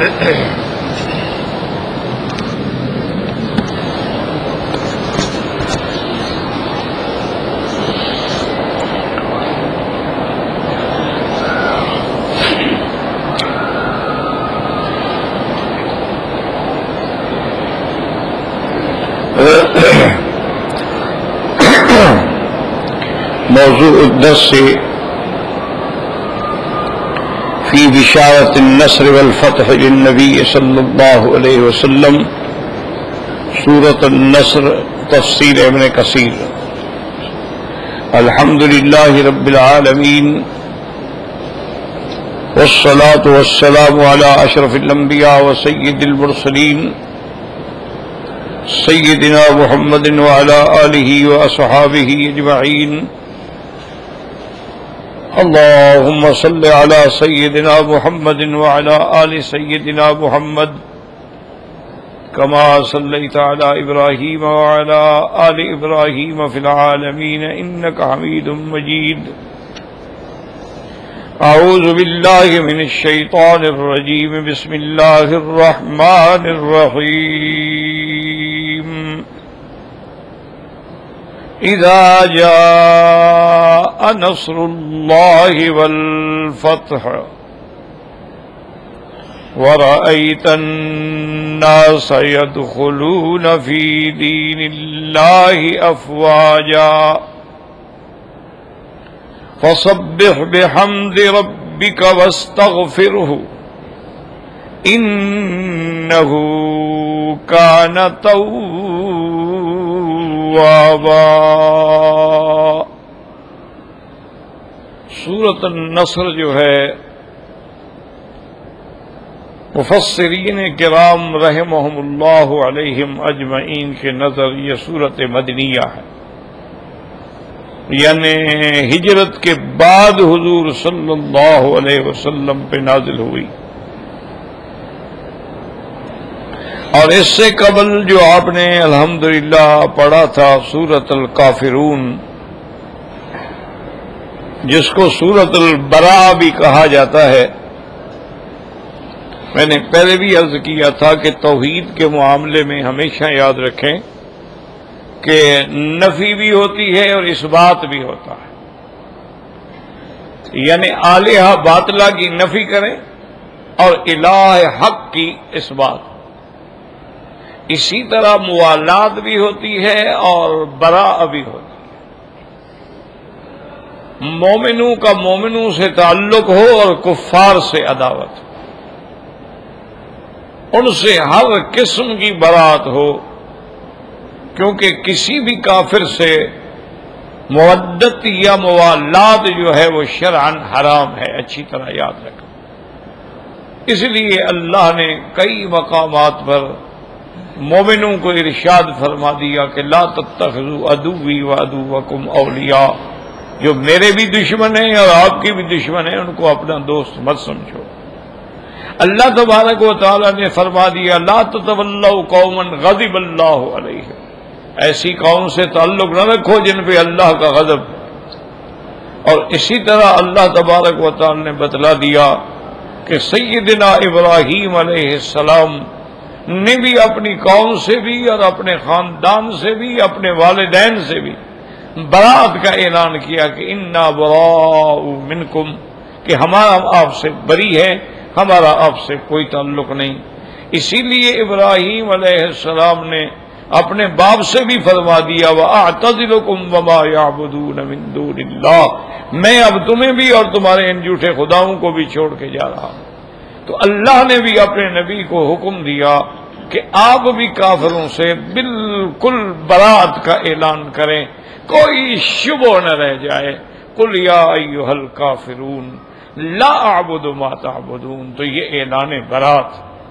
موضوع الدرس في بشارة النصر والفتح للنبي صلى الله عليه وسلم سورة النصر تفسير ابن كثير. الحمد لله رب العالمين والصلاة والسلام على أشرف الأنبياء وسيد المرسلين سيدنا محمد وعلى آله وأصحابه أجمعين. اللهم صل على سيدنا محمد وعلى آل سيدنا محمد كما صليت على إبراهيم وعلى آل إبراهيم في العالمين إنك حميد مجيد. أعوذ بالله من الشيطان الرجيم. بسم الله الرحمن الرحيم. إذا جاء نصر الله والفتح ورأيت الناس يدخلون في دين الله أفواجا فسبح بحمد ربك واستغفره إنه كان توابا. سورۃ النصر جو ہے مفسرین کرام رحمہم اللہ علیہم اجمعین کے نظر یہ سورۃ مدنیہ ہے، یعنی ہجرت کے بعد حضور صلی اللہ علیہ وسلم پہ نازل ہوئی. اور اس سے قبل جو آپ نے الحمدللہ پڑھا تھا سورۃ الکافرون، جس کو سورۃ البراء بھی کہا جاتا ہے. میں نے پہلے بھی عرض کیا تھا کہ توحید کے معاملے میں ہمیشہ یاد رکھیں کہ نفی بھی ہوتی ہے اور اثبات بھی ہوتا ہے، یعنی آلہہ باطلہ کی نفی کریں اور الہ حق کی اثبات. اسی طرح موالات بھی ہوتی ہے اور براء بھی ہوتی ہے. مومنوں کا مومنوں سے تعلق ہو اور کفار سے عداوت ہو، ان سے ہر قسم کی برات ہو، کیونکہ کسی بھی کافر سے مودت یا موالات جو ہے وہ شرعاً حرام ہے. اچھی طرح یاد رکھیں. اس لیے اللہ نے کئی مقامات پر مومنوں کو ارشاد فرما دیا کہ لا تتخذوا عدوی وعدوکم اولیاء، جو میرے بھی دشمن ہیں اور آپ کی بھی دشمن ہیں ان کو اپنا دوست مت سمجھو. اللہ تبارک و تعالی نے فرما دیا لا تتولوا قوما غضب اللہ علیہم، ایسی قوم سے تعلق نہ رکھو جن پہ اللہ کا غضب. اور اسی طرح اللہ تبارک و تعالی نے بتلا دیا کہ سیدنا ابراہیم علیہ السلام نے بھی اپنی قوم سے بھی اور اپنے خاندان سے بھی اپنے والدین سے بھی برات کا اعلان کیا کہ انا براء منکم، کہ ہمارا آپ سے بری ہے، ہمارا آپ سے کوئی تعلق نہیں. اسی لیے ابراہیم علیہ السلام نے اپنے باپ سے بھی فرما دیا وَأَعْتَزِلُكُمْ وَمَا يَعْبُدُونَ مِن دُونِ اللَّهِ، میں اب تمہیں بھی اور تمہارے ان جھوٹے خداؤں کو بھی چھوڑ کے جا رہا ہوں. تو اللہ نے بھی اپنے نبی کو حکم دیا کہ آپ بھی کافروں سے بالکل برات کا اعلان کریں، کوئی شبہ نہ رہ جائے. قُلْ يَا أَيُّهَا الْكَافِرُونَ لَا أَعْبُدُ مَا تَعْبُدُونَ. تو یہ اعلان برات.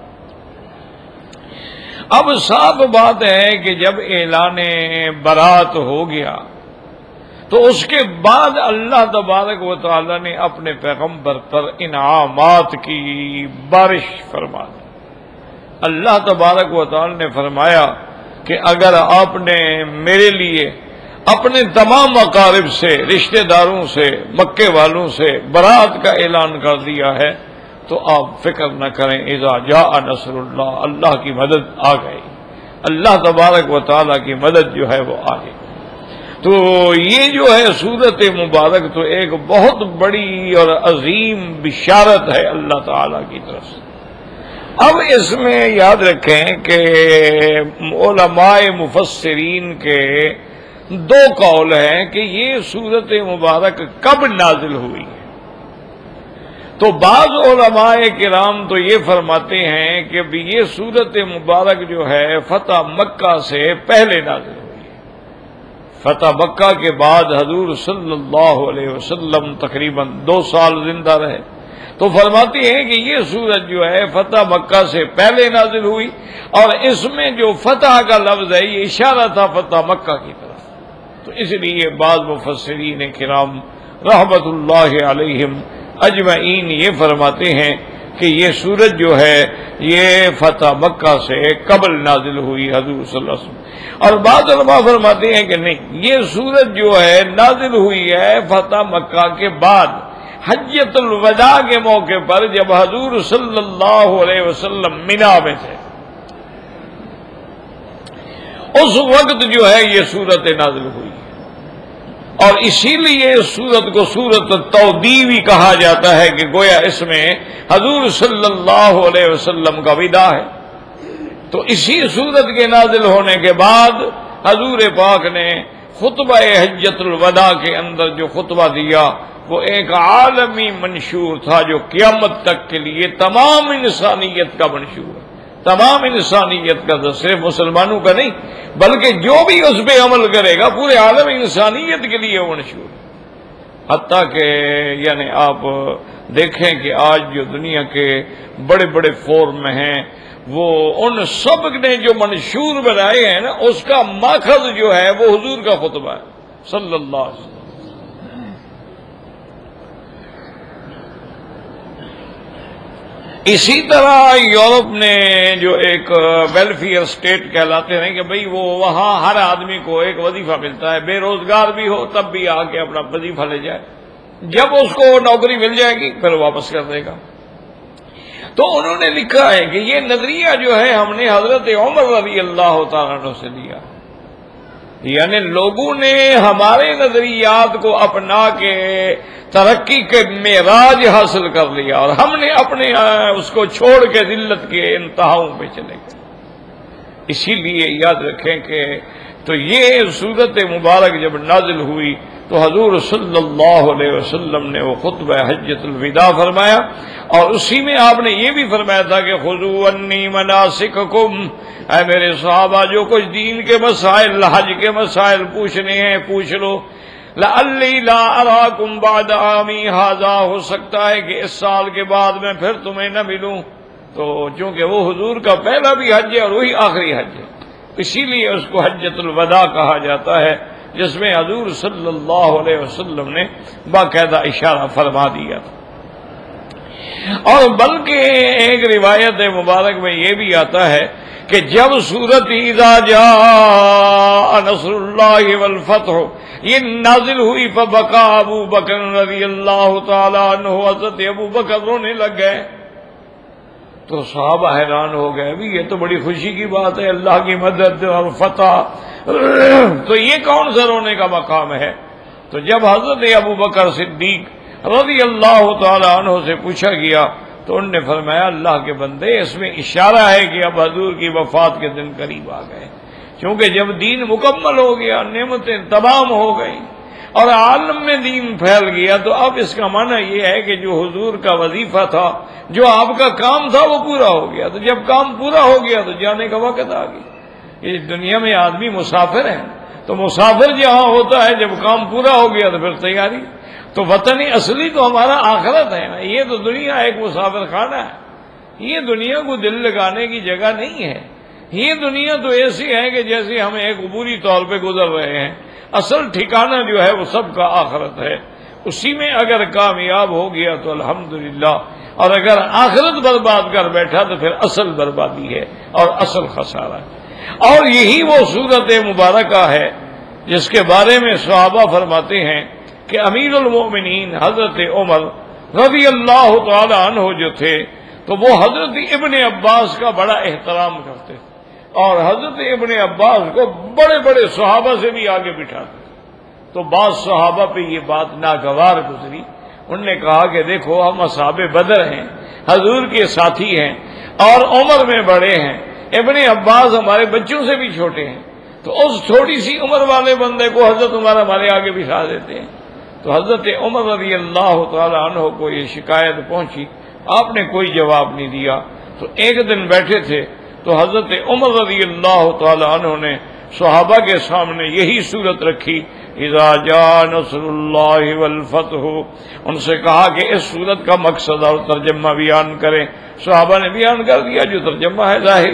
اب صاف بات ہے کہ جب اعلان برات ہو گیا تو اس کے بعد اللہ تبارک و تعالی نے اپنے پیغمبر پر انعامات کی بارش فرما دی. اللہ تبارک و تعالی نے فرمایا کہ اگر آپ نے میرے لیے اپنے تمام اقارب سے، رشتہ داروں سے، مکے والوں سے برات کا اعلان کر دیا ہے تو آپ فکر نہ کریں، اذا جاء نصر اللہ، اللہ کی مدد آ گئی، اللہ تبارک و تعالیٰ کی مدد جو ہے وہ آ گئی۔ تو یہ جو ہے سورت مبارک تو ایک بہت بڑی اور عظیم بشارت ہے اللہ تعالیٰ کی طرف سے۔ اب اس میں یاد رکھیں کہ علماء مفسرین کے دو قول ہیں کہ یہ سورت مبارک کب نازل ہوئی ہے۔ تو بعض علماء کرام تو یہ فرماتے ہیں کہ یہ سورت مبارک جو ہے فتح مکہ سے پہلے نازل ہوئی ہے۔ فتح مکہ کے بعد حضور صلی اللہ علیہ وسلم تقریباً 2 سال زندہ رہے، تو فرماتے ہیں کہ یہ سورت جو ہے فتح مکہ سے پہلے نازل ہوئی، اور اس میں جو فتح کا لفظ ہے یہ اشارہ تھا فتح مکہ کی طرف۔ تو اس لیے بعض مفسرین کرام رحمت اللہ علیہم اجمعین یہ فرماتے ہیں کہ یہ سورت جو ہے یہ فتح مکہ سے قبل نازل ہوئی حضور صلی اللہ علیہ وسلم، اور بعض علماء فرماتے ہیں کہ نہیں، یہ سورت جو ہے نازل ہوئی ہے فتح مکہ کے بعد، حجۃ الوداع کے موقع پر جب حضور صلی اللہ علیہ وسلم مینا میں تھے، اس وقت جو ہے یہ سورت نازل ہوئی، اور اسی لیے اس سورت کو سورت التودیع بھی کہا جاتا ہے کہ گویا اس میں حضور صلی اللہ علیہ وسلم کا وداع ہے۔ تو اسی سورت کے نازل ہونے کے بعد حضور پاک نے خطبہ حجۃ الوداع کے اندر جو خطبہ دیا وہ ایک عالمی منشور تھا، جو قیامت تک کے لیے تمام انسانیت کا منشور ہے، تمام انسانیت کا، تو صرف مسلمانوں کا نہیں بلکہ جو بھی اس پہ عمل کرے گا پورے عالم انسانیت کے لیے وہ منشور ہے۔ حتیٰ کہ یعنی آپ دیکھیں کہ آج جو دنیا کے بڑے بڑے فورم ہیں وہ ان سب نے جو منشور بنائے ہیں نا، اس کا ماخذ جو ہے وہ حضور کا خطبہ ہے صلی اللہ علیہ وسلم۔ اسی طرح یورپ نے جو ایک ویلفیئر اسٹیٹ کہلاتے ہیں کہ بھئی وہ وہاں ہر آدمی کو ایک وظیفہ ملتا ہے، بے روزگار بھی ہو تب بھی آ کے اپنا وظیفہ لے جائے، جب اس کو نوکری مل جائے گی پھر واپس کر دے گا۔ تو انہوں نے لکھا ہے کہ یہ نظریہ جو ہے ہم نے حضرت عمر رضی اللہ تعالیٰ عنہ سے لیا، یعنی لوگوں نے ہمارے نظریات کو اپنا کے ترقی کے معراج حاصل کر لیا، اور ہم نے اپنے اس کو چھوڑ کے ذلت کے انتہاؤں پہ چلے گئے۔ اسی لیے یاد رکھیں کہ تو یہ سورت مبارک جب نازل ہوئی تو حضور صلی اللہ علیہ وسلم نے وہ خطبہ حجۃ الوداع فرمایا، اور اسی میں آپ نے یہ بھی فرمایا تھا کہ خذوا عنی مناسککم، اے میرے صحابہ جو کچھ دین کے مسائل، حج کے مسائل پوچھنے ہیں پوچھ لو، لعلی لا اراکم بعد عامی ھذا، ہو سکتا ہے کہ اس سال کے بعد میں پھر تمہیں نہ ملوں۔ تو چونکہ وہ حضور کا پہلا بھی حج ہے اور وہی آخری حج ہے، اسی لیے اس کو حجۃ الوداع کہا جاتا ہے، جس میں حضور صلی اللہ علیہ وسلم نے باقاعدہ اشارہ فرما دیا تھا۔ اور بلکہ ایک روایت مبارک میں یہ بھی آتا ہے کہ جب سورت اذا جاء نصر اللہ والفتح یہ نازل ہوئی فبکا ابو بکر رضی اللہ تعالی عنہ، حضرت ابو بکر رونے لگ گئے، تو صحابہ حیران ہو گئے، بھی یہ تو بڑی خوشی کی بات ہے، اللہ کی مدد اور فتح، تو یہ کون سا رونے کا مقام ہے؟ تو جب حضرت ابو بکر صدیق رضی اللہ تعالی عنہ سے پوچھا گیا تو انہوں نے فرمایا اللہ کے بندے، اس میں اشارہ ہے کہ اب حضور کی وفات کے دن قریب آ گئے، کیونکہ جب دین مکمل ہو گیا، نعمتیں تمام ہو گئی اور عالم میں دین پھیل گیا، تو اب اس کا معنی یہ ہے کہ جو حضور کا وظیفہ تھا، جو آپ کا کام تھا وہ پورا ہو گیا۔ تو جب کام پورا ہو گیا تو جانے کا وقت آ گیا۔ اس دنیا میں آدمی مسافر ہے، تو مسافر جہاں ہوتا ہے جب کام پورا ہو گیا تو پھر تیاری۔ تو وطن اصلی تو ہمارا آخرت ہے نا، یہ تو دنیا ایک مسافر خانہ ہے، یہ دنیا کو دل لگانے کی جگہ نہیں ہے۔ یہ دنیا تو ایسی ہے کہ جیسے ہم ایک عبوری طور پہ گزر رہے ہیں، اصل ٹھکانہ جو ہے وہ سب کا آخرت ہے، اسی میں اگر کامیاب ہو گیا تو الحمدللہ، اور اگر آخرت برباد کر بیٹھا تو پھر اصل بربادی ہے اور اصل خسارہ ہے۔ اور یہی وہ سورت مبارکہ ہے جس کے بارے میں صحابہ فرماتے ہیں کہ امیر المومنین حضرت عمر رضی اللہ تعالی عنہ جو تھے تو وہ حضرت ابن عباس کا بڑا احترام کرتے تھے، اور حضرت ابن عباس کو بڑے بڑے صحابہ سے بھی آگے بٹھاتے تھے۔ تو بعض صحابہ پہ یہ بات ناگوار گزری، انہوں نے کہا کہ دیکھو ہم اصحاب بدر ہیں، حضور کے ساتھی ہیں اور عمر میں بڑے ہیں، ابن عباس ہمارے بچوں سے بھی چھوٹے ہیں، تو اس چھوٹی سی عمر والے بندے کو حضرت عمر ہمارے آگے بٹھا دیتے ہیں۔ تو حضرت عمر رضی اللہ تعالی عنہ کو یہ شکایت پہنچی، آپ نے کوئی جواب نہیں دیا۔ تو ایک دن بیٹھے تھے تو حضرت عمر رضی اللہ تعالی عنہ نے صحابہ کے سامنے یہی صورت رکھی، اذا جاء نصر اللہ والفتح، ان سے کہا کہ اس صورت کا مقصد اور ترجمہ بیان کریں۔ صحابہ نے بیان کر دیا جو ترجمہ ہے ظاہر۔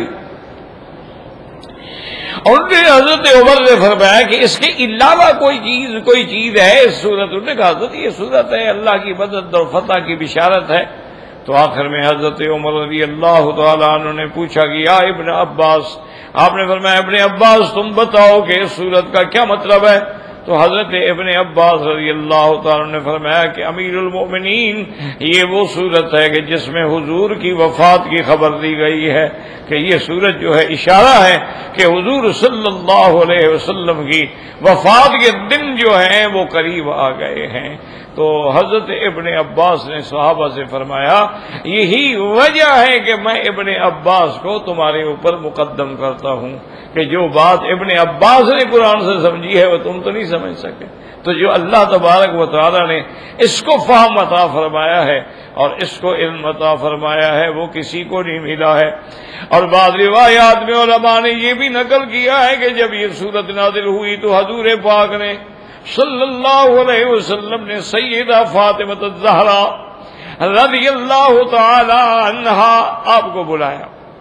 اور حضرت عمر نے فرمایا کہ اس کے علاوہ کوئی چیز ہے اس صورت؟ انہوں نے کہا حضرت یہ صورت ہے اللہ کی مدد اور فتح کی بشارت ہے۔ تو آخر میں حضرت عمر رضی اللہ تعالی عنہ نے پوچھا کہ یا ابن عباس، آپ نے فرمایا ابن عباس تم بتاؤ کہ اس صورت کا کیا مطلب ہے؟ تو حضرت ابن عباس رضی اللہ تعالی عنہ نے فرمایا کہ امیر المؤمنین، یہ وہ صورت ہے کہ جس میں حضور کی وفات کی خبر دی گئی ہے، کہ یہ صورت جو ہے اشارہ ہے کہ حضور صلی اللہ علیہ وسلم کی وفات کے دن جو ہیں وہ قریب آ گئے ہیں۔ تو حضرت ابن عباس نے صحابہ سے فرمایا یہی وجہ ہے کہ میں ابن عباس کو تمہارے اوپر مقدم کرتا ہوں، کہ جو بات ابن عباس نے قرآن سے سمجھی ہے وہ تم تو نہیں سمجھ سکے۔ تو جو اللہ تبارک و تعالی نے اس کو فہم عطا فرمایا ہے اور اس کو علم عطا فرمایا ہے وہ کسی کو نہیں ملا ہے۔ اور بعض روایات میں علماء نے یہ بھی نقل کیا ہے کہ جب یہ صورت نازل ہوئی تو حضور پاک نے صلی اللہ علیہ وسلم نے سیدہ فاطمہ الزہرا رضی اللہ تعالی عنہا آپ کو بلایا،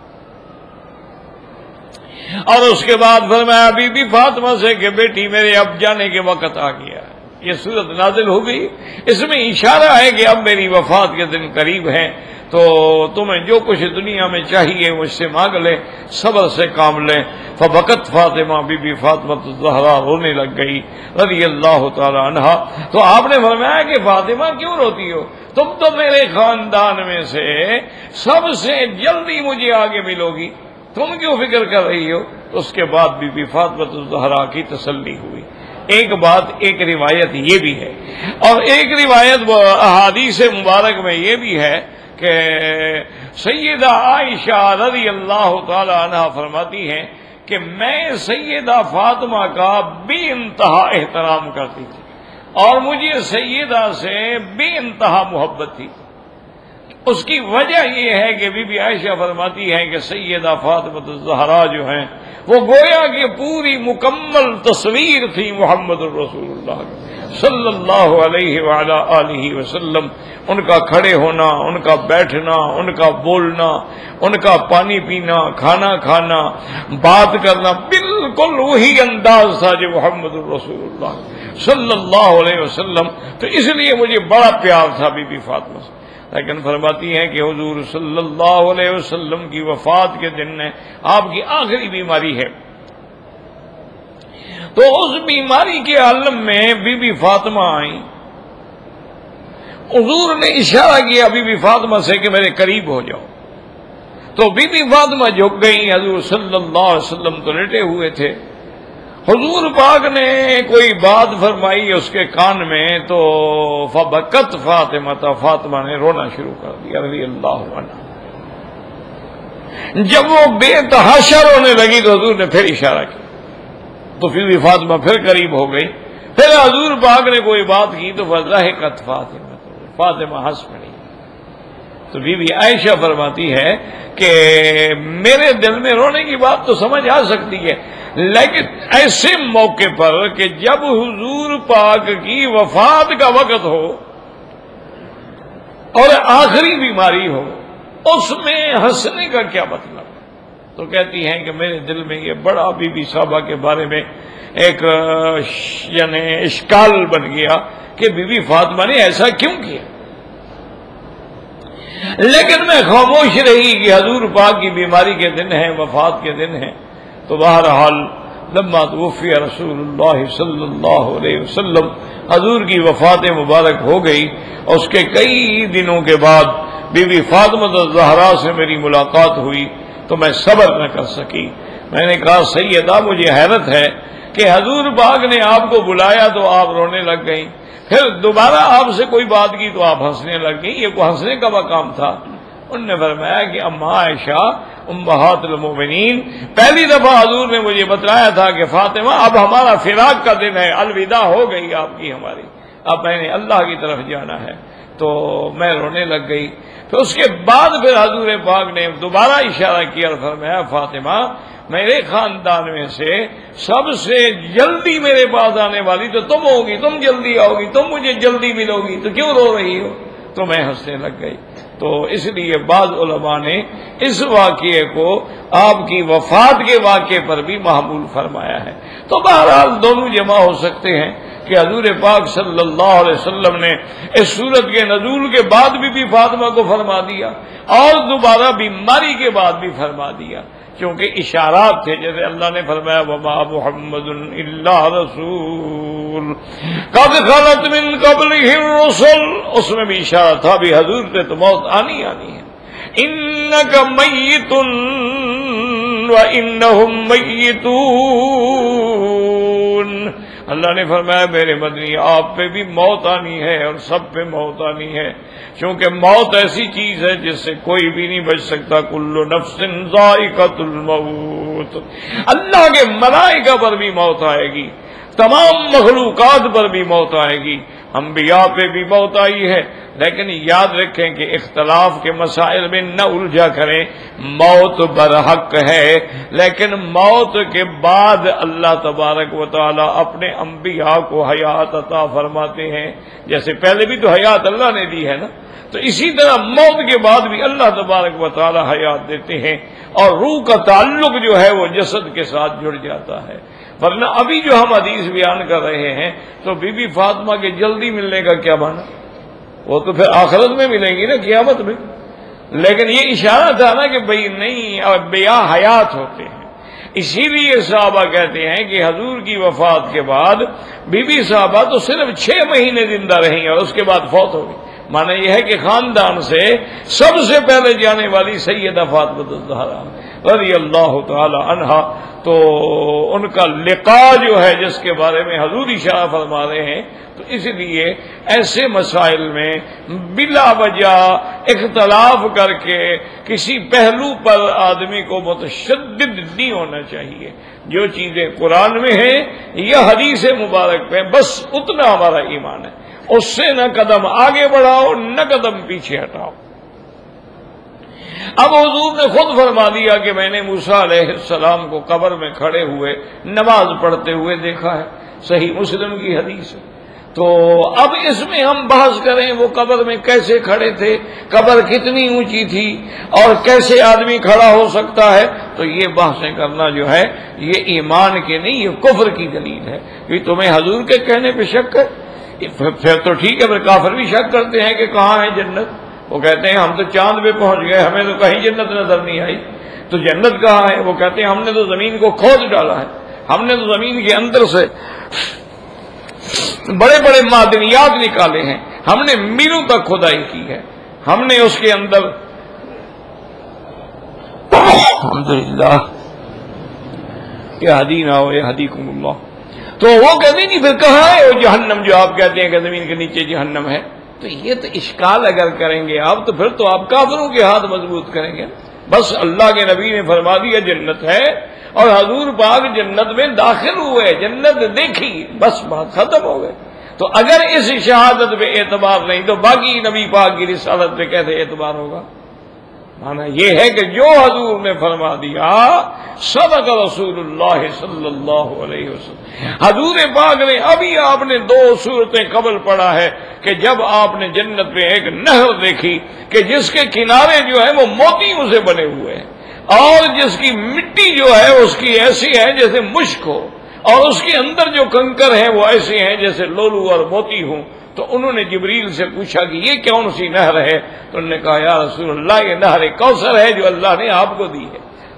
اور اس کے بعد فرمایا بی بی فاطمہ سے کہ بیٹی میرے اب جانے کے وقت آ گیا، یہ صورت نازل ہو گئی، اس میں اشارہ ہے کہ اب میری وفات کے دن قریب ہیں، تو تمہیں جو کچھ دنیا میں چاہیے مجھ سے مانگ لے، صبر سے کام لیں۔ فبکت فاطمہ، بی بی فاطمہ الزہرا رونے لگ گئی رضی اللہ تعالی عنہا۔ تو آپ نے فرمایا کہ فاطمہ کیوں روتی ہو؟ تم تو میرے خاندان میں سے سب سے جلدی مجھے آگے ملو گی، تم کیوں فکر کر رہی ہو؟ تو اس کے بعد بی بی فاطمہ الزہرا کی تسلی ہوئی۔ ایک روایت یہ بھی ہے، اور ایک روایت احادیث مبارک میں یہ بھی ہے کہ سیدہ عائشہ رضی اللہ تعالی عنہا فرماتی ہیں کہ میں سیدہ فاطمہ کا بے انتہا احترام کرتی تھی اور مجھے سیدہ سے بے انتہا محبت تھی۔ اس کی وجہ یہ ہے کہ بی بی عائشہ فرماتی ہیں کہ سیدہ فاطمہ الزہرا جو ہیں وہ گویا کہ پوری مکمل تصویر تھی محمد الرسول اللہ صلی اللہ علیہ وعلا آلہ وسلم۔ ان کا کھڑے ہونا، ان کا بیٹھنا، ان کا بولنا، ان کا پانی پینا، کھانا کھانا، بات کرنا بالکل وہی انداز تھا جو محمد الرسول اللہ صلی اللہ علیہ وسلم۔ تو اس لیے مجھے بڑا پیار تھا بی بی فاطمہ سے۔ لیکن فرماتی ہیں کہ حضور صلی اللہ علیہ وسلم کی وفات کے دن نے آپ کی آخری بیماری ہے، تو اس بیماری کے عالم میں بی بی فاطمہ آئیں، حضور نے اشارہ کیا بی بی فاطمہ سے کہ میرے قریب ہو جاؤ، تو بی بی فاطمہ جھک گئی۔ حضور صلی اللہ علیہ وسلم تو لیٹے ہوئے تھے، حضور پاک نے کوئی بات فرمائی اس کے کان میں تو فبکت فاطمہ، فاطمہ نے رونا شروع کر دیا رضی اللہ عنہ۔ جب وہ بے تحاشا رونے لگی تو حضور نے پھر اشارہ کیا، تو پھر بھی فاطمہ پھر قریب ہو گئی۔ پھر حضور پاک نے کوئی بات کی تو فضحکت فاطمہ، فاطمہ ہنس پڑی۔ تو بی بی عائشہ فرماتی ہے کہ میرے دل میں رونے کی بات تو سمجھ آ سکتی ہے، لیکن ایسے موقع پر کہ جب حضور پاک کی وفات کا وقت ہو اور آخری بیماری ہو، اس میں ہنسنے کا کیا مطلب؟ تو کہتی ہیں کہ میرے دل میں یہ بڑا بی بی صاحبہ کے بارے میں ایک یعنی اشکال بن گیا کہ بی بی فاطمہ نے ایسا کیوں کیا، لیکن میں خاموش رہی کہ حضور پاک کی بیماری کے دن ہیں، وفات کے دن ہیں۔ تو بہرحال لما توفی رسول اللہ صلی اللہ علیہ وسلم، حضور کی وفات مبارک ہو گئی، اور اس کے کئی دنوں کے بعد بی بی فاطمہ الزہرا سے میری ملاقات ہوئی تو میں صبر نہ کر سکی۔ میں نے کہا سیدہ مجھے حیرت ہے کہ حضور پاک نے آپ کو بلایا تو آپ رونے لگ گئیں، پھر دوبارہ آپ سے کوئی بات کی تو آپ ہنسنے لگ گئیں، یہ کوئی ہنسنے کا مقام تھا؟ انہوں نے فرمایا کہ اماں عائشہ امہات المومنین، پہلی دفعہ حضور نے مجھے بتلایا تھا کہ فاطمہ اب ہمارا فراق کا دن ہے، الوداع ہو گئی آپ کی ہماری، اب میں نے اللہ کی طرف جانا ہے، تو میں رونے لگ گئی۔ پھر اس کے بعد پھر حضور پاک نے دوبارہ اشارہ کیا اور فرمایا فاطمہ میرے خاندان میں سے سب سے جلدی میرے پاس آنے والی تو تم ہوگی، تم جلدی آؤ گی، تم مجھے جلدی ملو گی، تو کیوں رو رہی ہو؟ تو میں ہنسنے لگ گئی۔ تو اس لیے بعض علماء نے اس واقعے کو آپ کی وفات کے واقعے پر بھی محمول فرمایا ہے۔ تو بہرحال دونوں جمع ہو سکتے ہیں کہ حضور پاک صلی اللہ علیہ وسلم نے اس سورت کے نزول کے بعد بھی فاطمہ کو فرما دیا اور دوبارہ بیماری کے بعد بھی فرما دیا، کیونکہ اشارات تھے، جیسے اللہ نے فرمایا وما محمد الا رسول قد خلت من قبلہ الرسل، اس میں بھی اشارہ تھا بھی حضور سے تو موت آنی آنی ہے، انک میت وانہم میتون، اللہ نے فرمایا میرے مدنی آپ پہ بھی موت آنی ہے اور سب پہ موت آنی ہے، کیونکہ موت ایسی چیز ہے جس سے کوئی بھی نہیں بچ سکتا، کل نفس ذائقۃ الموت، اللہ کے ملائکہ پر بھی موت آئے گی، تمام مخلوقات پر بھی موت آئے گی، انبیاء پہ بھی موت آئی ہے، لیکن یاد رکھیں کہ اختلاف کے مسائل میں نہ الجھا کریں، موت برحق ہے، لیکن موت کے بعد اللہ تبارک و تعالی اپنے انبیاء کو حیات عطا فرماتے ہیں، جیسے پہلے بھی تو حیات اللہ نے دی ہے نا، تو اسی طرح موت کے بعد بھی اللہ تبارک و تعالی حیات دیتے ہیں، اور روح کا تعلق جو ہے وہ جسد کے ساتھ جڑ جاتا ہے، ورنہ ابھی جو ہم حدیث بیان کر رہے ہیں تو بی بی فاطمہ کے جلدی ملنے کا کیا معنی؟ وہ تو پھر آخرت میں ملیں گی نا، قیامت میں، لیکن یہ اشارہ تھا نا کہ بھئی نہیں انبیاء حیات ہوتے ہیں، اسی لیے صحابہ کہتے ہیں کہ حضور کی وفات کے بعد بی بی صحابہ تو صرف 6 مہینے زندہ رہیں اور اس کے بعد فوت ہو گئی، معنی یہ ہے کہ خاندان سے سب سے پہلے جانے والی سیدہ فاطمہ الزہرا رضی اللہ تعالی عنہا، تو ان کا لقاء جو ہے جس کے بارے میں حضور اشارہ فرما رہے ہیں، تو اس لیے ایسے مسائل میں بلا وجہ اختلاف کر کے کسی پہلو پر آدمی کو متشدد نہیں ہونا چاہیے، جو چیزیں قرآن میں ہیں یا حدیث مبارک میں بس اتنا ہمارا ایمان ہے، اس سے نہ قدم آگے بڑھاؤ نہ قدم پیچھے ہٹاؤ۔ اب حضور نے خود فرما دیا کہ میں نے موسیٰ علیہ السلام کو قبر میں کھڑے ہوئے نماز پڑھتے ہوئے دیکھا ہے، صحیح مسلم کی حدیث ہے۔ تو اب اس میں ہم بحث کریں وہ قبر میں کیسے کھڑے تھے، قبر کتنی اونچی تھی اور کیسے آدمی کھڑا ہو سکتا ہے، تو یہ بحثیں کرنا جو ہے یہ ایمان کے نہیں، یہ کفر کی دلیل ہے، کہ تمہیں حضور کے کہنے پہ شک ہے، پھر تو ٹھیک ہے، پھر کافر بھی شک کرتے ہیں کہ کہاں ہے جنت، وہ کہتے ہیں ہم تو چاند پہ پہنچ گئے، ہمیں تو کہیں جنت نظر نہیں آئی، تو جنت کہاں ہے؟ وہ کہتے ہیں ہم نے تو زمین کو کھود ڈالا ہے، ہم نے تو زمین کے اندر سے بڑے بڑے معدنیات نکالے ہیں، ہم نے میلوں تک کھدائی کی ہے، ہم نے اس کے اندر الحمدللہ یہدینا و یہدیکم اللہ، تو وہ کہتے ہیں پھر کہاں ہے وہ جہنم جو آپ کہتے ہیں کہ زمین کے نیچے جہنم ہے؟ تو یہ تو اشکال اگر کریں گے آپ تو پھر تو آپ کافروں کے ہاتھ مضبوط کریں گے، بس اللہ کے نبی نے فرما دیا جنت ہے اور حضور پاک جنت میں داخل ہوئے، جنت دیکھی، بس بات ختم ہو گئے۔ تو اگر اس شہادت پہ اعتبار نہیں تو باقی نبی پاک کی رسالت پہ کیسے اعتبار ہوگا؟ مانا یہ ہے کہ جو حضور نے فرما دیا صدق رسول اللہ صلی اللہ علیہ وسلم۔ حضور پاک نے ابھی آپ نے 2 صورتیں قبل پڑھا ہے کہ جب آپ نے جنت میں ایک نہر دیکھی کہ جس کے کنارے جو ہے وہ موتیوں سے بنے ہوئے ہیں اور جس کی مٹی جو ہے اس کی ایسی ہے جیسے مشک ہو اور اس کے اندر جو کنکر ہیں وہ ایسے ہیں جیسے لولو اور موتی ہوں، تو انہوں نے جبریل سے پوچھا کہ یہ کون سی نہر ہے؟ تو انہوں نے کہا یا رسول اللہ یہ نہر کوثر ہے جو اللہ نے آپ کو دی ہے۔ تو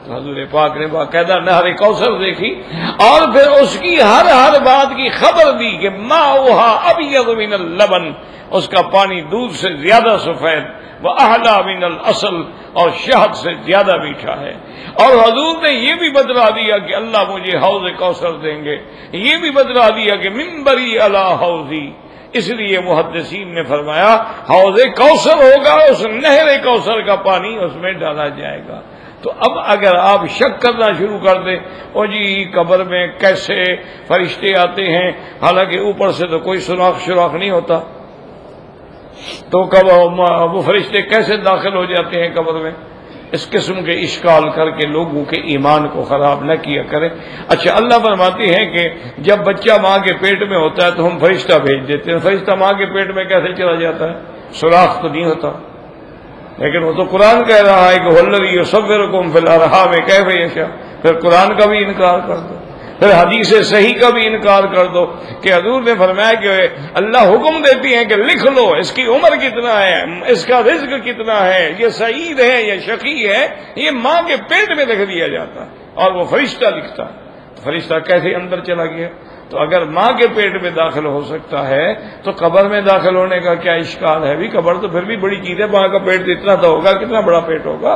تو حضور پاک نے باقاعدہ نہر کوثر دیکھی اور پھر اس کی ہر بات کی خبر دی کہ ماؤہا ابیض من اللبن، اس کا پانی دودھ سے زیادہ سفید، وَأَحْلَى مِنَ الْأَصَلِ، اور شہد سے زیادہ میٹھا ہے۔ اور حضور نے یہ بھی بتلا دیا کہ اللہ مجھے حوض کوثر دیں گے، یہ بھی بتلا دیا کہ منبری علی حوضی۔ اس لیے محدثین نے فرمایا حوض کوثر ہوگا، اس نہر کوثر کا پانی اس میں ڈالا جائے گا۔ تو اب اگر آپ شک کرنا شروع کر دیں او جی قبر میں کیسے فرشتے آتے ہیں، حالانکہ اوپر سے تو کوئی سوراخ نہیں ہوتا، تو کب وہ فرشتے کیسے داخل ہو جاتے ہیں قبر میں؟ اس قسم کے اشکال کر کے لوگوں کے ایمان کو خراب نہ کیا کریں۔ اچھا، اللہ فرماتے ہیں کہ جب بچہ ماں کے پیٹ میں ہوتا ہے تو ہم فرشتہ بھیج دیتے ہیں۔ فرشتہ ماں کے پیٹ میں کیسے چلا جاتا ہے؟ سوراخ تو نہیں ہوتا، لیکن وہ تو قرآن کہہ رہا ہے کہ وَالَّذِي يُصَوِّرُكُمْ فِي الْأَرْحَامِ كَيْفَ يَشَاءُ۔ پھر قرآن کا بھی انکار کر دو، پھر حدیث صحیح کا بھی انکار کر دو کہ حضور نے فرمایا کہ اللہ حکم دیتی ہیں کہ لکھ لو اس کی عمر کتنا ہے، اس کا رزق کتنا ہے، یہ سعید ہے یا شقی ہے، یہ ماں کے پیٹ میں لکھ دیا جاتا ہے اور وہ فرشتہ لکھتا ہے۔ تو فرشتہ کیسے اندر چلا گیا؟ تو اگر ماں کے پیٹ میں داخل ہو سکتا ہے تو قبر میں داخل ہونے کا کیا اشکال ہے؟ بھی قبر تو پھر بھی بڑی چیز ہے، ماں کا پیٹ اتنا تو ہوگا، کتنا بڑا پیٹ ہوگا۔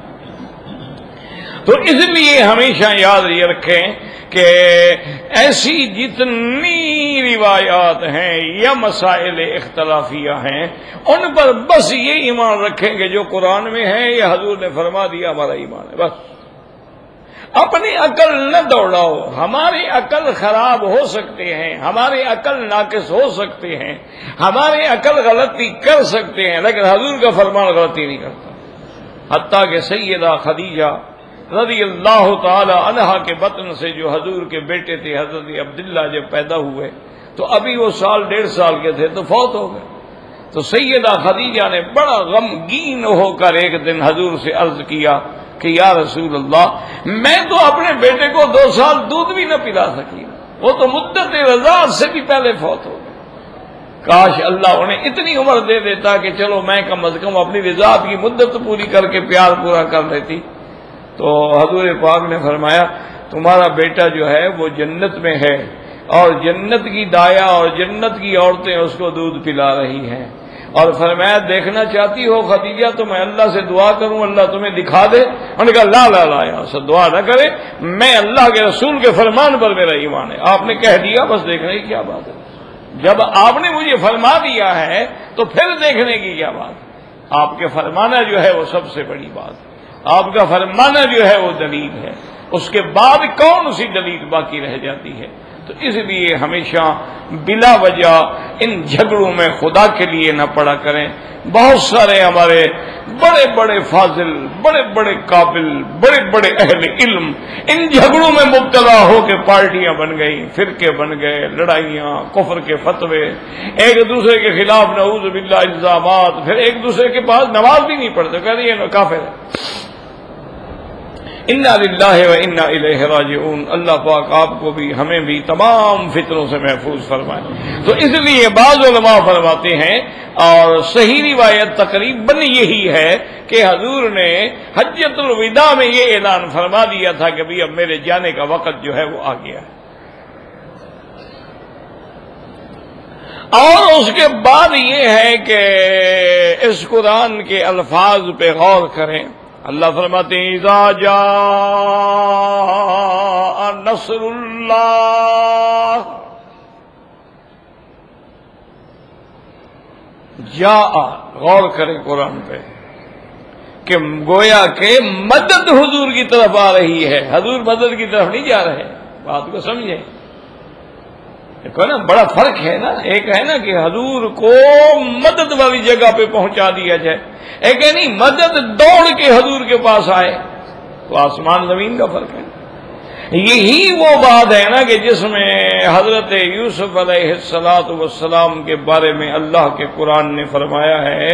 تو اس لیے ہمیشہ یاد یہ رکھیں کہ ایسی جتنی روایات ہیں یا مسائل اختلافیہ ہیں ان پر بس یہ ایمان رکھیں کہ جو قرآن میں ہے یا حضور نے فرما دیا ہمارا ایمان ہے۔ بس اپنی عقل نہ دوڑاؤ، ہماری عقل خراب ہو سکتے ہیں، ہماری عقل ناقص ہو سکتے ہیں، ہماری عقل غلطی کر سکتے ہیں، لیکن حضور کا فرمان غلطی نہیں کرتا۔ حتیٰ کہ سیدہ خدیجہ رضی اللہ تعالی عنہا کے بطن سے جو حضور کے بیٹے تھے حضرت عبداللہ جب پیدا ہوئے تو ابھی وہ 1.5 سال کے تھے تو فوت ہو گئے۔ تو سیدہ خدیجہ نے بڑا غمگین ہو کر ایک دن حضور سے عرض کیا کہ یا رسول اللہ، میں تو اپنے بیٹے کو 2 سال دودھ بھی نہ پلا سکی، وہ تو مدت رضاعت سے بھی پہلے فوت ہو گئے۔ کاش اللہ انہیں اتنی عمر دے دیتا کہ چلو میں کم از کم اپنی رضاعت کی مدت پوری کر کے پیار پورا کر لیتی۔ تو حضور پاک نے فرمایا تمہارا بیٹا جو ہے وہ جنت میں ہے اور جنت کی دایا اور جنت کی عورتیں اس کو دودھ پلا رہی ہیں، اور فرمایا دیکھنا چاہتی ہو خدیجہ تو میں اللہ سے دعا کروں اللہ تمہیں دکھا دے؟ انہوں نے کہا لا یا سر دعا نہ کرے، میں اللہ کے رسول کے فرمان پر میرا ایمان ہے، آپ نے کہہ دیا بس دیکھنے کی کیا بات ہے، جب آپ نے مجھے فرما دیا ہے تو پھر دیکھنے کی کیا بات ہے؟ آپ کے فرمانا جو ہے وہ سب سے بڑی بات ہے، آپ کا فرمانا جو ہے وہ دلیل ہے، اس کے بعد کون سی دلیل باقی رہ جاتی ہے؟ تو اس لیے ہمیشہ بلا وجہ ان جھگڑوں میں خدا کے لیے نہ پڑا کریں۔ بہت سارے ہمارے بڑے بڑے فاضل، بڑے بڑے قابل، بڑے بڑے اہل علم ان جھگڑوں میں مبتلا ہو کے پارٹیاں بن گئی، فرقے بن گئے، لڑائیاں، کفر کے فتوے، ایک دوسرے کے خلاف نعوذ باللہ الزامات، پھر ایک دوسرے کے پاس نماز بھی نہیں پڑھتے، کہہ رہی ہے کافر ہے۔ انا للہ و انا الیہ راجعون۔ اللہ پاک آپ کو بھی ہمیں بھی تمام فتنوں سے محفوظ فرمائے۔ تو اس لیے بعض علماء فرماتے ہیں اور صحیح روایت تقریباً یہی ہے کہ حضور نے حجۃ الوداع میں یہ اعلان فرما دیا تھا کہ اب میرے جانے کا وقت جو ہے وہ آ گیا ہے، اور اس کے بعد یہ ہے کہ اس قرآن کے الفاظ پہ غور کریں۔ اللہ فرماتے ہیں اذا جاء نصر اللہ، جاء، غور کریں قرآن پہ کہ گویا کہ مدد حضور کی طرف آ رہی ہے، حضور مدد کی طرف نہیں جا رہے، بات کو سمجھیں۔ دیکھو نا بڑا فرق ہے نا، ایک ہے نا کہ حضور کو مدد والی جگہ پہ پہنچا دیا جائے، ایک ہے نہیں مدد دوڑ کے حضور کے پاس آئے، تو آسمان زمین کا فرق ہے۔ یہی وہ بات ہے نا کہ جس میں حضرت یوسف علیہ السلام کے بارے میں اللہ کے قرآن نے فرمایا ہے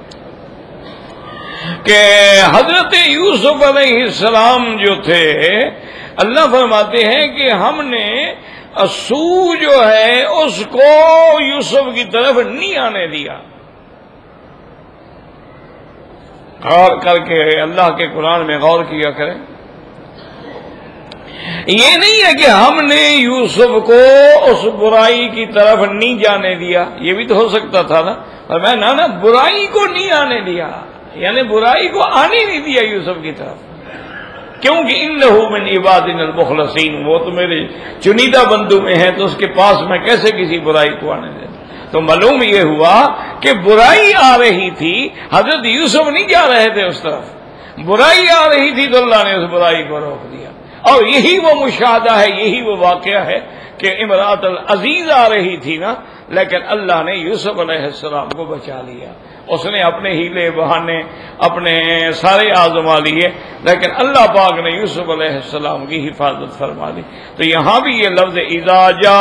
کہ حضرت یوسف علیہ السلام جو تھے، اللہ فرماتے ہیں کہ ہم نے سو جو ہے اس کو یوسف کی طرف نہیں آنے دیا۔ غور کر کے اللہ کے قرآن میں غور کیا کریں، یہ نہیں ہے کہ ہم نے یوسف کو اس برائی کی طرف نہیں جانے دیا، یہ بھی تو ہو سکتا تھا نا، اور میں نا برائی کو نہیں آنے دیا، یعنی برائی کو آنے نہیں دیا یوسف کی طرف، کیونکہ انہ من عبادنا المخلصین، وہ تو میرے چنیدہ بندوں میں ہے، تو اس کے پاس میں کیسے کسی برائی کو آنے دیں۔ تو معلوم یہ ہوا کہ برائی آ رہی تھی، حضرت یوسف نہیں جا رہے تھے اس طرف، برائی آ رہی تھی تو اللہ نے اس برائی کو روک دیا۔ اور یہی وہ مشاہدہ ہے، یہی وہ واقعہ ہے کہ امرأۃ العزیز آ رہی تھی نا، لیکن اللہ نے یوسف علیہ السلام کو بچا لیا۔ اس نے اپنے ہیلے بہانے اپنے سارے آزما لیے، لیکن اللہ پاک نے یوسف علیہ السلام کی حفاظت فرما لی۔ تو یہاں بھی یہ لفظ اذا جاء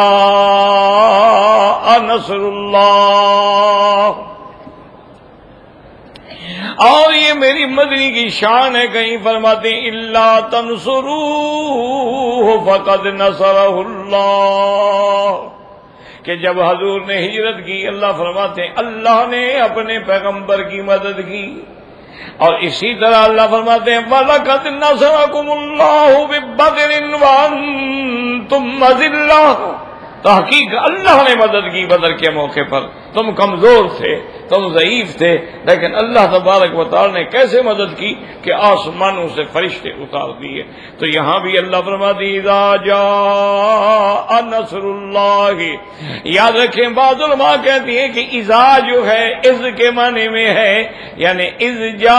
نصر اللہ، اور یہ میری مدنی کی شان ہے، کہیں فرماتے ہیں الا تنصروہ فقد نصرہ اللہ، کہ جب حضور نے ہجرت کی، اللہ فرماتے ہیں اللہ نے اپنے پیغمبر کی مدد کی، اور اسی طرح اللہ فرماتے ہیں وَلَقَدْ نَصَرَكُمُ اللَّهُ بِبَدْرٍ وَأَنْتُمْ أَذِلَّةٌ، تحقیق اللہ نے مدد کی بدر کے موقع پر، تم کمزور تھے، تم ضعیف تھے، لیکن اللہ تبارک و تعالی نے کیسے مدد کی کہ آسمانوں سے فرشتے اتار دیے۔ تو یہاں بھی اللہ فرماتے ہیں اذا جاء نصر اللہ، یاد رکھیں بعض علماء کہتی ہیں کہ اذا جو ہے اذ کے معنی میں ہے، یعنی اذ جاء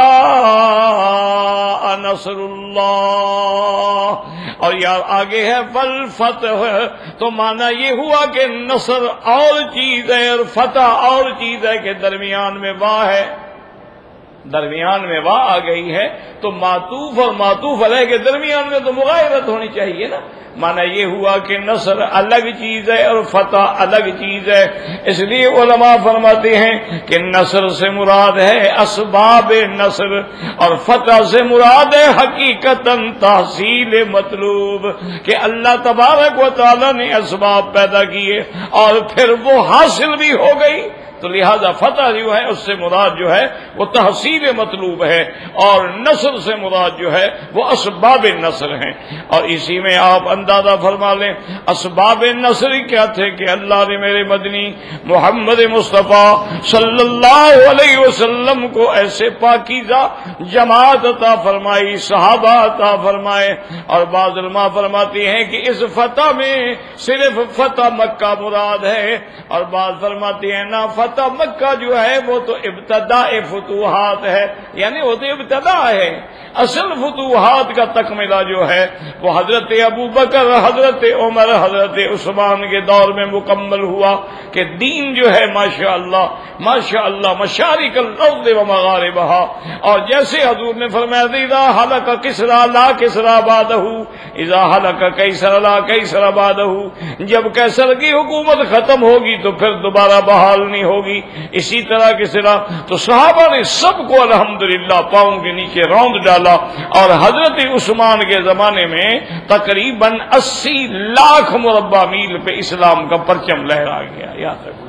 نصر اللہ، اور یار آگے ہے والفتح، تو معنی یہ ہوا کہ نصر اور چیز ہے اور فتح اور چیز ہے، کہ درمیان میں واہ ہے، درمیان میں واہ آ گئی ہے، تو معطوف اور معطوف علیہ کے درمیان میں تو مغایرت ہونی چاہیے نا۔ معنی یہ ہوا کہ نصر الگ چیز ہے اور فتح الگ چیز ہے، اس لیے علماء فرماتے ہیں کہ نصر سے مراد ہے اسباب نصر، اور فتح سے مراد ہے حقیقتاً تحصیل مطلوب، کہ اللہ تبارک و تعالی نے اسباب پیدا کیے اور پھر وہ حاصل بھی ہو گئی، تو لہذا فتح جو ہے اس سے مراد جو ہے وہ تحصیل مطلوب ہے، اور نصر سے مراد جو ہے وہ اسباب نصر ہیں۔ اور اسی میں آپ اندازہ فرما لیں اسباب نصر کیا تھے، کہ اللہ نے میرے مدنی محمد مصطفیٰ صلی اللہ علیہ وسلم کو ایسے پاکیزہ جماعت عطا فرمائی، صحابہ عطا فرمائے، اور بعض علماء فرماتے ہیں کہ اس فتح میں صرف فتح مکہ مراد ہے، اور بعض فرماتے ہیں نہ، فتح مکہ جو ہے وہ تو ابتداء فتوحات ہے، یعنی وہ تو ابتدا ہے، اصل فتوحات کا تکملہ جو ہے وہ حضرت ابو بکر، حضرت عمر، حضرت عثمان کے دور میں مکمل ہوا، کہ دین جو ہے ماشاءاللہ ماشاءاللہ مشارق الارض و مغاربہا، اور جیسے حضور نے فرمایا اذا ہلک کسریٰ لا کسریٰ بعدہ، اذا ہلک کیسر لا کیسر بعدہ، جب کیسر کی حکومت ختم ہوگی تو پھر دوبارہ بحال نہیں ہوگی، اسی طرح کسریٰ۔ تو صحابہ نے سب کو الحمدللہ پاؤں کے نیچے روند ڈالا، اور حضرت عثمان کے زمانے میں تقریباً 80 لاکھ مربع میل پہ اسلام کا پرچم لہرا گیا، یاد رکھو۔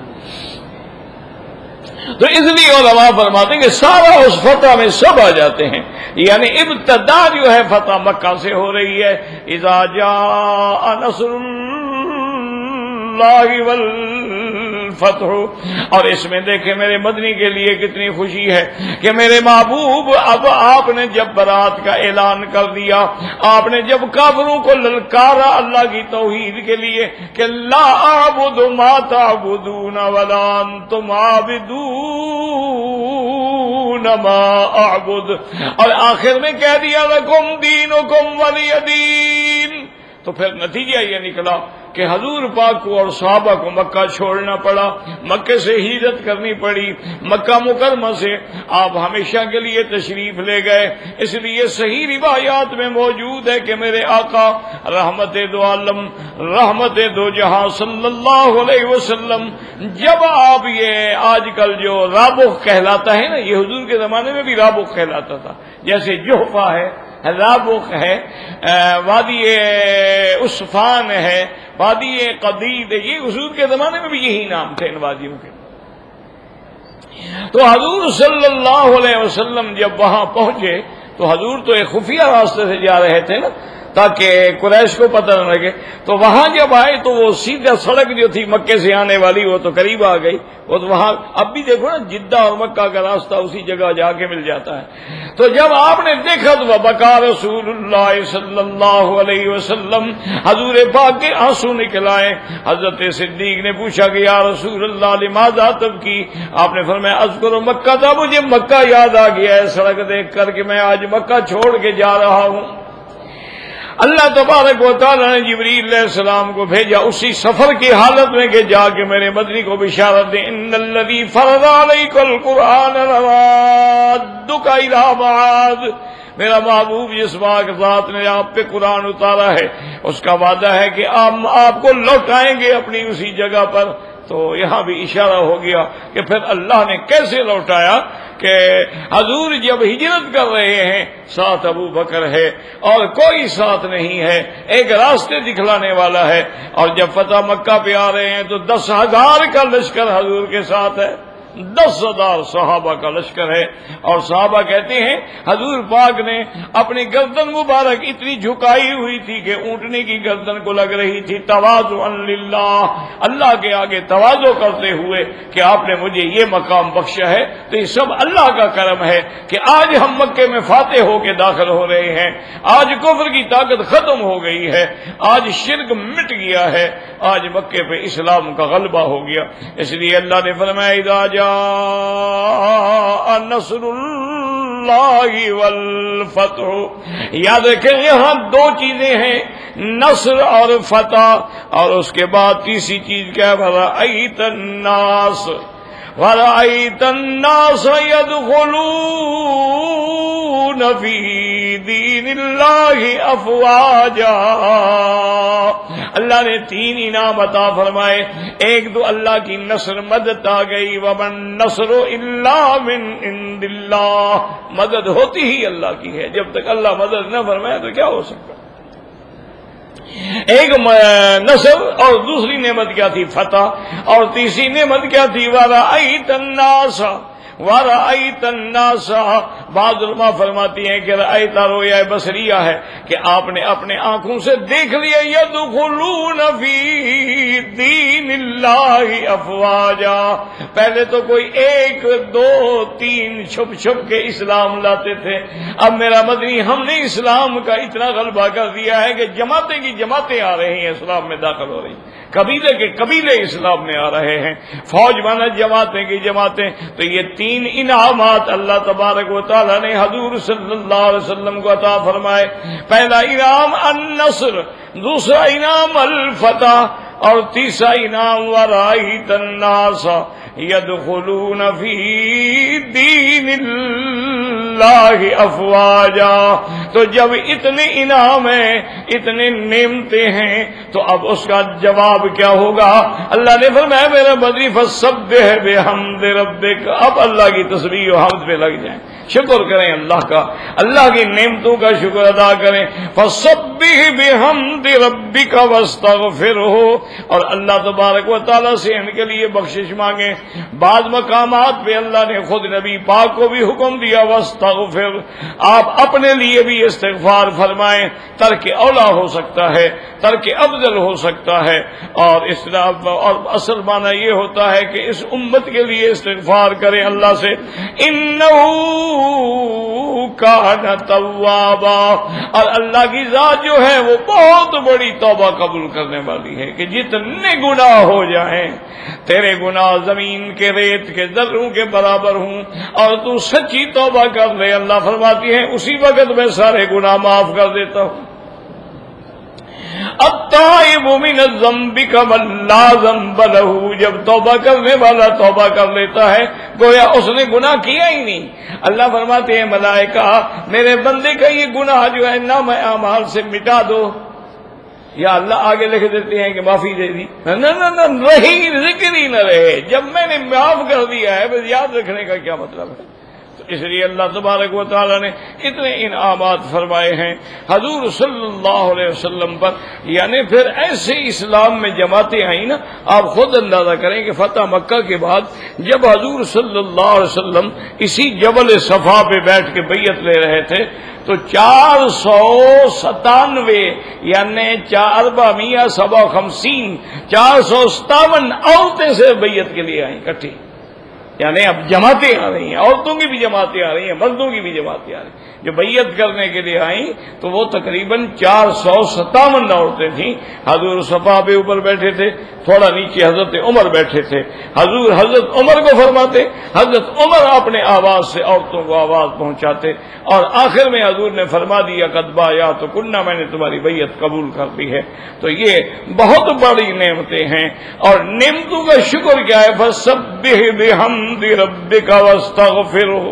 تو اس لیے علماء فرماتے ہیں کہ سارا اس فتح میں سب آ جاتے ہیں، یعنی ابتدا جو ہے فتح مکہ سے ہو رہی ہے، اذا جاء نصر اللہ والفتح۔ اور اس میں دیکھیں میرے مدنی کے لیے کتنی خوشی ہے کہ میرے محبوب اب آپ نے جب برات کا اعلان کر دیا، آپ نے جب کافروں کو للکارا اللہ کی توحید کے لیے کہ لا اعبد ما تعبدون ولا انتم عابدون ما اعبد، اور آخر میں کہہ دیا لکم دینکم ولی دین، تو پھر نتیجہ یہ نکلا کہ حضور پاک کو اور صحابہ کو مکہ چھوڑنا پڑا، مکہ سے ہجرت کرنی پڑی، مکہ مکرمہ سے آپ ہمیشہ کے لیے تشریف لے گئے۔ اس لیے صحیح روایات میں موجود ہے کہ میرے آقا رحمت دو عالم رحمت دو جہاں صلی اللہ علیہ وسلم، جب آپ یہ آج کل جو رابغ کہلاتا ہے نا، یہ حضور کے زمانے میں بھی رابغ کہلاتا تھا، جیسے جحفہ ہے، رابغ ہے، وادی عصفان ہے، وادی قدید ہے، یہ حضور کے زمانے میں بھی یہی نام تھے ان وادیوں کے۔ تو حضور صلی اللہ علیہ وسلم جب وہاں پہنچے تو حضور تو ایک خفیہ راستے سے جا رہے تھے نا، تاکہ قریش کو پتہ نہ لگے. تو وہاں جب آئے تو وہ سیدھا سڑک جو تھی مکے سے آنے والی وہ تو قریب آ گئی. وہ تو وہاں اب بھی دیکھو نا جدہ اور مکہ کا راستہ اسی جگہ جا کے مل جاتا ہے. تو جب آپ نے دیکھا تو وبکا رسول اللہ صلی اللہ علیہ وسلم, حضور پاک کے آنسو نکل آئے. حضرت صدیق نے پوچھا کہ یا رسول اللہ لماذا تبکی؟ آپ نے فرمایا اذکر مکہ تھا, مجھے مکہ یاد آ گیا ہے سڑک دیکھ کر کہ میں آج مکہ چھوڑ کے جا رہا ہوں. اللہ تبارک و تعالی نے جبریل علیہ السلام کو بھیجا اسی سفر کی حالت میں کہ جا کے میرے مدنی کو بشارت دیں, ان الذی فرض علیک القرآن لرادک الی معاد. میرا محبوب جس پاک ذات نے آپ پہ قرآن اتارا ہے اس کا وعدہ ہے کہ آپ کو لوٹائیں گے اپنی اسی جگہ پر. تو یہاں بھی اشارہ ہو گیا کہ پھر اللہ نے کیسے لوٹایا کہ حضور جب ہجرت کر رہے ہیں ساتھ ابو بکر ہے اور کوئی ساتھ نہیں ہے, ایک راستے دکھلانے والا ہے, اور جب فتح مکہ پہ آ رہے ہیں تو 10,000 کا لشکر حضور کے ساتھ ہے, 10,000 صحابہ کا لشکر ہے. اور صحابہ کہتے ہیں حضور پاک نے اپنی گردن مبارک اتنی جھکائی ہوئی تھی کہ اونٹنے کی گردن کو لگ رہی تھی, تواضعا للہ, اللہ کے آگے تواضع کرتے ہوئے کہ آپ نے مجھے یہ مقام بخشا ہے. تو یہ سب اللہ کا کرم ہے کہ آج ہم مکے میں فاتح ہو کے داخل ہو رہے ہیں. آج کفر کی طاقت ختم ہو گئی ہے, آج شرک مٹ گیا ہے, آج مکے پہ اسلام کا غلبہ ہو گیا. اس لیے اللہ نے فرمایا اذا جاء نصر اللہ والفتح. یاد رکھیں یہاں دو چیزیں ہیں, نصر اور فتح, اور اس کے بعد تیسری چیز کیا ہے, ورأیت الناس ورأیت الناس يدخلون فی دین اللہ افواجا. اللہ نے 3 انعام عطا فرمائے. ایک تو اللہ کی نصر مدد آ گئی, ومن نصر الا من عند اللہ, مدد ہوتی ہی اللہ کی ہے, جب تک اللہ مدد نہ فرمائے تو کیا ہو سکتا. ایک نصر, اور دوسری نعمت کیا تھی فتح, اور تیسری نعمت کیا تھی ورأیت الناس ورأیت الناس. بعض علماء فرماتی ہیں کہ رأیت رویا بصریہ ہے کہ آپ نے اپنے آنکھوں سے دیکھ لیا یدخلون فی دین اللہ افواجا. پہلے تو کوئی 1 2 3 چھپ چھپ کے اسلام لاتے تھے, اب میرا مدنی ہم نے اسلام کا اتنا غلبہ کر دیا ہے کہ جماعتیں کی جماعتیں آ رہی ہیں, اسلام میں داخل ہو رہی, قبیلے کے قبیلے اسلام میں آ رہے ہیں, فوج بنا جماعتیں کی جماعتیں. تو یہ 3 انعامات اللہ تبارک و تعالی نے حضور صلی اللہ علیہ وسلم کو عطا فرمائے. پہلا انعام النصر, دوسرا انعام الفتح, اور تیسرا انعام ورأیت الناس یدخلون فی دین اللہ افواجا. تو جب اتنے انعام ہیں, اتنے نعمتیں ہیں, تو اب اس کا جواب کیا ہوگا. اللہ نے فرمایا میرا بدری فسبح بحمد ربک, اب اللہ کی تسبیح و حمد پہ لگ جائیں, شکر کریں اللہ کا, اللہ کی نعمتوں کا شکر ادا کریں. فسبح بحمد ربک واستغفرہ, اور اللہ تبارک و تعالیٰ سے ان کے لیے بخشش مانگیں. بعض مقامات پہ اللہ نے خود نبی پاک کو بھی حکم دیا واستغفر, آپ اپنے لیے بھی استغفار فرمائیں. ترک اولا ہو سکتا ہے, ترک افضل ہو سکتا ہے, اور اسلام اور اصل معنی یہ ہوتا ہے کہ اس امت کے لیے استغفار کریں اللہ سے. انہو کان توابا, اور اللہ کی ذات جو ہے وہ بہت بڑی توبہ قبول کرنے والی ہے کہ جتنے گناہ ہو جائیں, تیرے گناہ زمین کے ریت کے ذروں کے برابر ہوں, اور تو سچی توبہ کر لے, اللہ فرماتی ہے اسی وقت میں سارے گناہ معاف کر دیتا ہوں. التائب من الذنب کمن لا ذنب له, جب توبہ کرنے والا توبہ کر لیتا ہے گویا اس نے گناہ کیا ہی نہیں. اللہ فرماتے ہیں ملائکہ میرے بندے کا یہ گناہ جو ہے نام اعمال سے مٹا دو. یا اللہ آگے لکھ دیتے ہیں کہ معافی دے دی, نہ رہی ذکر ہی نہ رہے. جب میں نے معاف کر دیا ہے بس یاد رکھنے کا کیا مطلب ہے. تو اس لیے اللہ تبارک و تعالیٰ نے اتنے انعامات فرمائے ہیں حضور صلی اللہ علیہ وسلم پر. یعنی پھر ایسے اسلام میں جماعتیں آئیں نا، آپ خود اندازہ کریں کہ فتح مکہ کے بعد جب حضور صلی اللہ علیہ وسلم اسی جبل صفا پہ بیٹھ کے بیعت لے رہے تھے تو 497 یعنی 457 457 عورتیں سے بیعت کے لیے آئیں اکٹھی. یعنی اب جماعتیں آ رہی ہیں، عورتوں کی بھی جماعتیں آ رہی ہیں، مردوں کی بھی جماعتیں آ رہی ہیں. جو بیعت کرنے کے لیے آئیں تو وہ تقریباً 457 عورتیں تھیں. حضور صفا پہ اوپر بیٹھے تھے، تھوڑا نیچے حضرت عمر بیٹھے تھے. حضور حضرت عمر کو فرماتے، حضرت عمر اپنے آواز سے عورتوں کو آواز پہنچاتے، اور آخر میں حضور نے فرما دیا قد بایعت کنہ، میں نے تمہاری بیعت قبول کر لی ہے. تو یہ بہت بڑی نعمتیں ہیں، اور نعمتوں کا شکر کیا ہے؟ فسبح بحمد ربک واستغفرہ.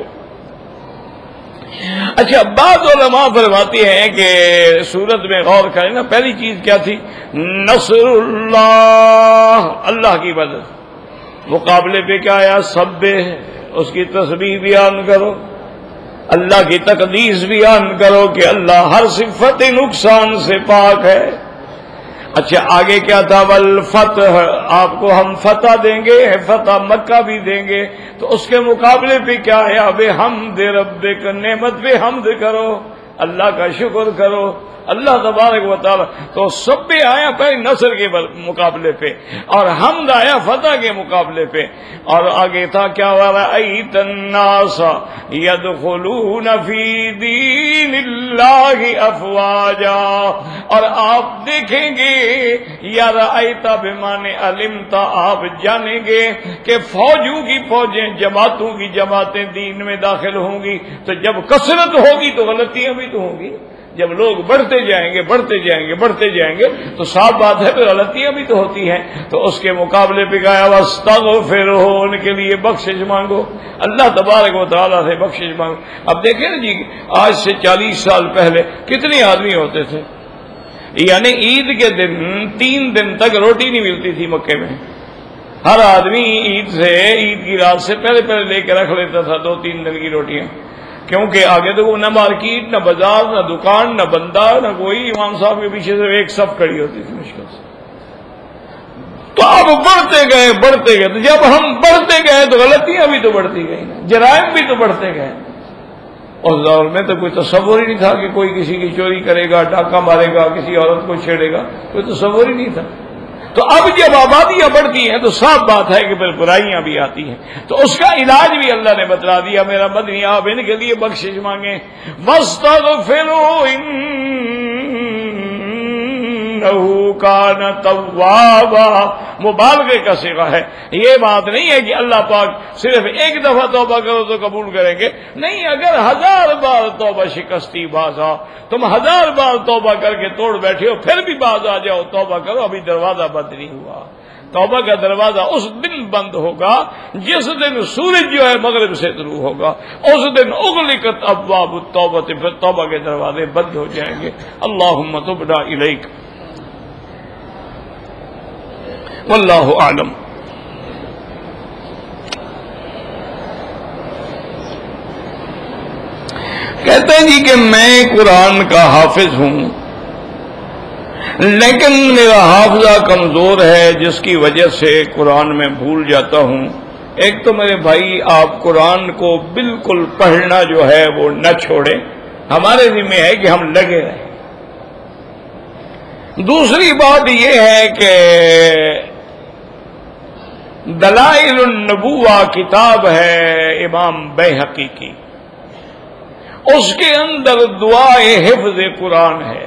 اچھا، بعض علماء فرماتے ہیں کہ سورت میں غور کریں نا، پہلی چیز کیا تھی؟ نصر اللہ، اللہ کی مدد. مقابلے پہ کیا آیا؟ سبح، اس کی تسبیح بیان کرو، اللہ کی تقدیس بیان کرو کہ اللہ ہر صفت نقصان سے پاک ہے. اچھا، آگے کیا تھا؟ والفتح، آپ کو ہم فتح دیں گے، فتح مکہ بھی دیں گے. تو اس کے مقابلے پہ کیا ہے؟ بحمد ربک، نعمت پہ حمد کرو، اللہ کا شکر کرو، اللہ تبارک و تعالی. تو سب پہ آیا پہلے نصر کے مقابلے پہ، اور حمد آیا فتح کے مقابلے پہ. اور آگے تھا کیا؟ وَرَأَيْتَ النَّاسَ يَدْخُلُونَ فِي دِينِ اللَّهِ أَفْوَاجًا. اور آپ دیکھیں گے، یا رأیت بمانے علمت، آپ جانیں گے کہ فوجوں کی فوجیں، جماعتوں کی جماعتیں دین میں داخل ہوں گی. تو جب کثرت ہوگی تو غلطیاں بھی تو ہوں گی. جب لوگ بڑھتے جائیں گے بڑھتے جائیں گے بڑھتے جائیں گے تو صاف بات ہے پھر غلطیاں بھی تو ہوتی ہیں. تو اس کے مقابلے پہ گایا واستغفرہ، ان کے لیے بخشش مانگو، اللہ تبارک و تعالیٰ سے بخشش مانگو. اب دیکھیں نا جی، آج سے 40 سال پہلے کتنے آدمی ہوتے تھے؟ یعنی عید کے دن 3 دن تک روٹی نہیں ملتی تھی مکے میں. ہر آدمی عید کی رات سے پہلے لے کے رکھ لیتا تھا 2-3 دن کی روٹیاں، کیونکہ آگے تو نہ مارکیٹ، نہ بازار، نہ دکان، نہ بندہ، نہ کوئی. امام صاحب کے پیچھے سے ایک صف کھڑی ہوتی تھی مشکل سے. تو اب بڑھتے گئے تو جب ہم بڑھتے گئے تو غلطیاں بھی تو بڑھتی گئی، جرائم بھی تو بڑھتے گئے. اس دور میں تو کوئی تصور ہی نہیں تھا کہ کوئی کسی کی چوری کرے گا، ڈاکہ مارے گا، کسی عورت کو چھیڑے گا، کوئی تصور ہی نہیں تھا. تو اب جب آبادیاں بڑھتی ہیں تو صاف بات ہے کہ پھر برائیاں بھی آتی ہیں. تو اس کا علاج بھی اللہ نے بتلا دیا. میرا مدنی، آپ ان کے لیے بخشش مانگیں. واستغفروا انہ کان توابا، مبالغے کا صیغہ ہے. یہ بات نہیں ہے کہ اللہ پاک صرف ایک دفعہ توبہ کرو تو قبول کریں گے. نہیں، اگر 1000 بار توبہ شکستی باز آ، تم 1000 بار توبہ کر کے توڑ بیٹھے ہو پھر بھی باز آ جاؤ، توبہ کرو، ابھی دروازہ بند نہیں ہوا. توبہ کا دروازہ اس دن بند ہوگا جس دن سورج جو ہے مغرب سے طلوع ہوگا. اس دن اغلقت ابواب التوبہ، پھر توبہ کے دروازے بند ہو جائیں گے. اللہم تبنا الیک واللہ اعلم. کہتے ہیں جی کہ میں قرآن کا حافظ ہوں، لیکن میرا حافظہ کمزور ہے جس کی وجہ سے قرآن میں بھول جاتا ہوں. ایک تو میرے بھائی، آپ قرآن کو بالکل پڑھنا جو ہے وہ نہ چھوڑیں، ہمارے ذمہ ہے کہ ہم لگے رہیں. دوسری بات یہ ہے کہ دلائل النبوہ کتاب ہے امام بیہقی کی، اس کے اندر دعائے حفظ قرآن ہے.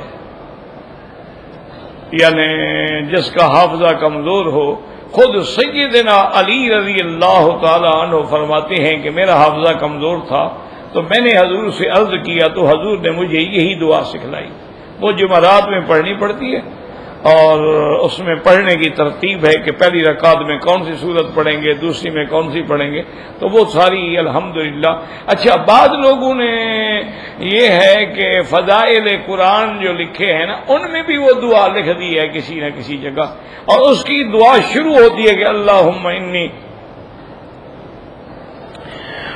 یعنی جس کا حافظہ کمزور ہو، خود سیدنا علی رضی اللہ تعالی عنہ فرماتے ہیں کہ میرا حافظہ کمزور تھا تو میں نے حضور سے عرض کیا تو حضور نے مجھے یہی دعا سکھلائی. وہ جمعرات میں پڑھنی پڑتی ہے، اور اس میں پڑھنے کی ترتیب ہے کہ پہلی رکعت میں کون سی سورت پڑھیں گے، دوسری میں کون سی پڑھیں گے. تو وہ ساری الحمدللہ. اچھا، بعض لوگوں نے یہ ہے کہ فضائل قرآن جو لکھے ہیں نا، ان میں بھی وہ دعا لکھ دی ہے کسی نہ کسی جگہ، اور اس کی دعا شروع ہوتی ہے کہ اللہم انی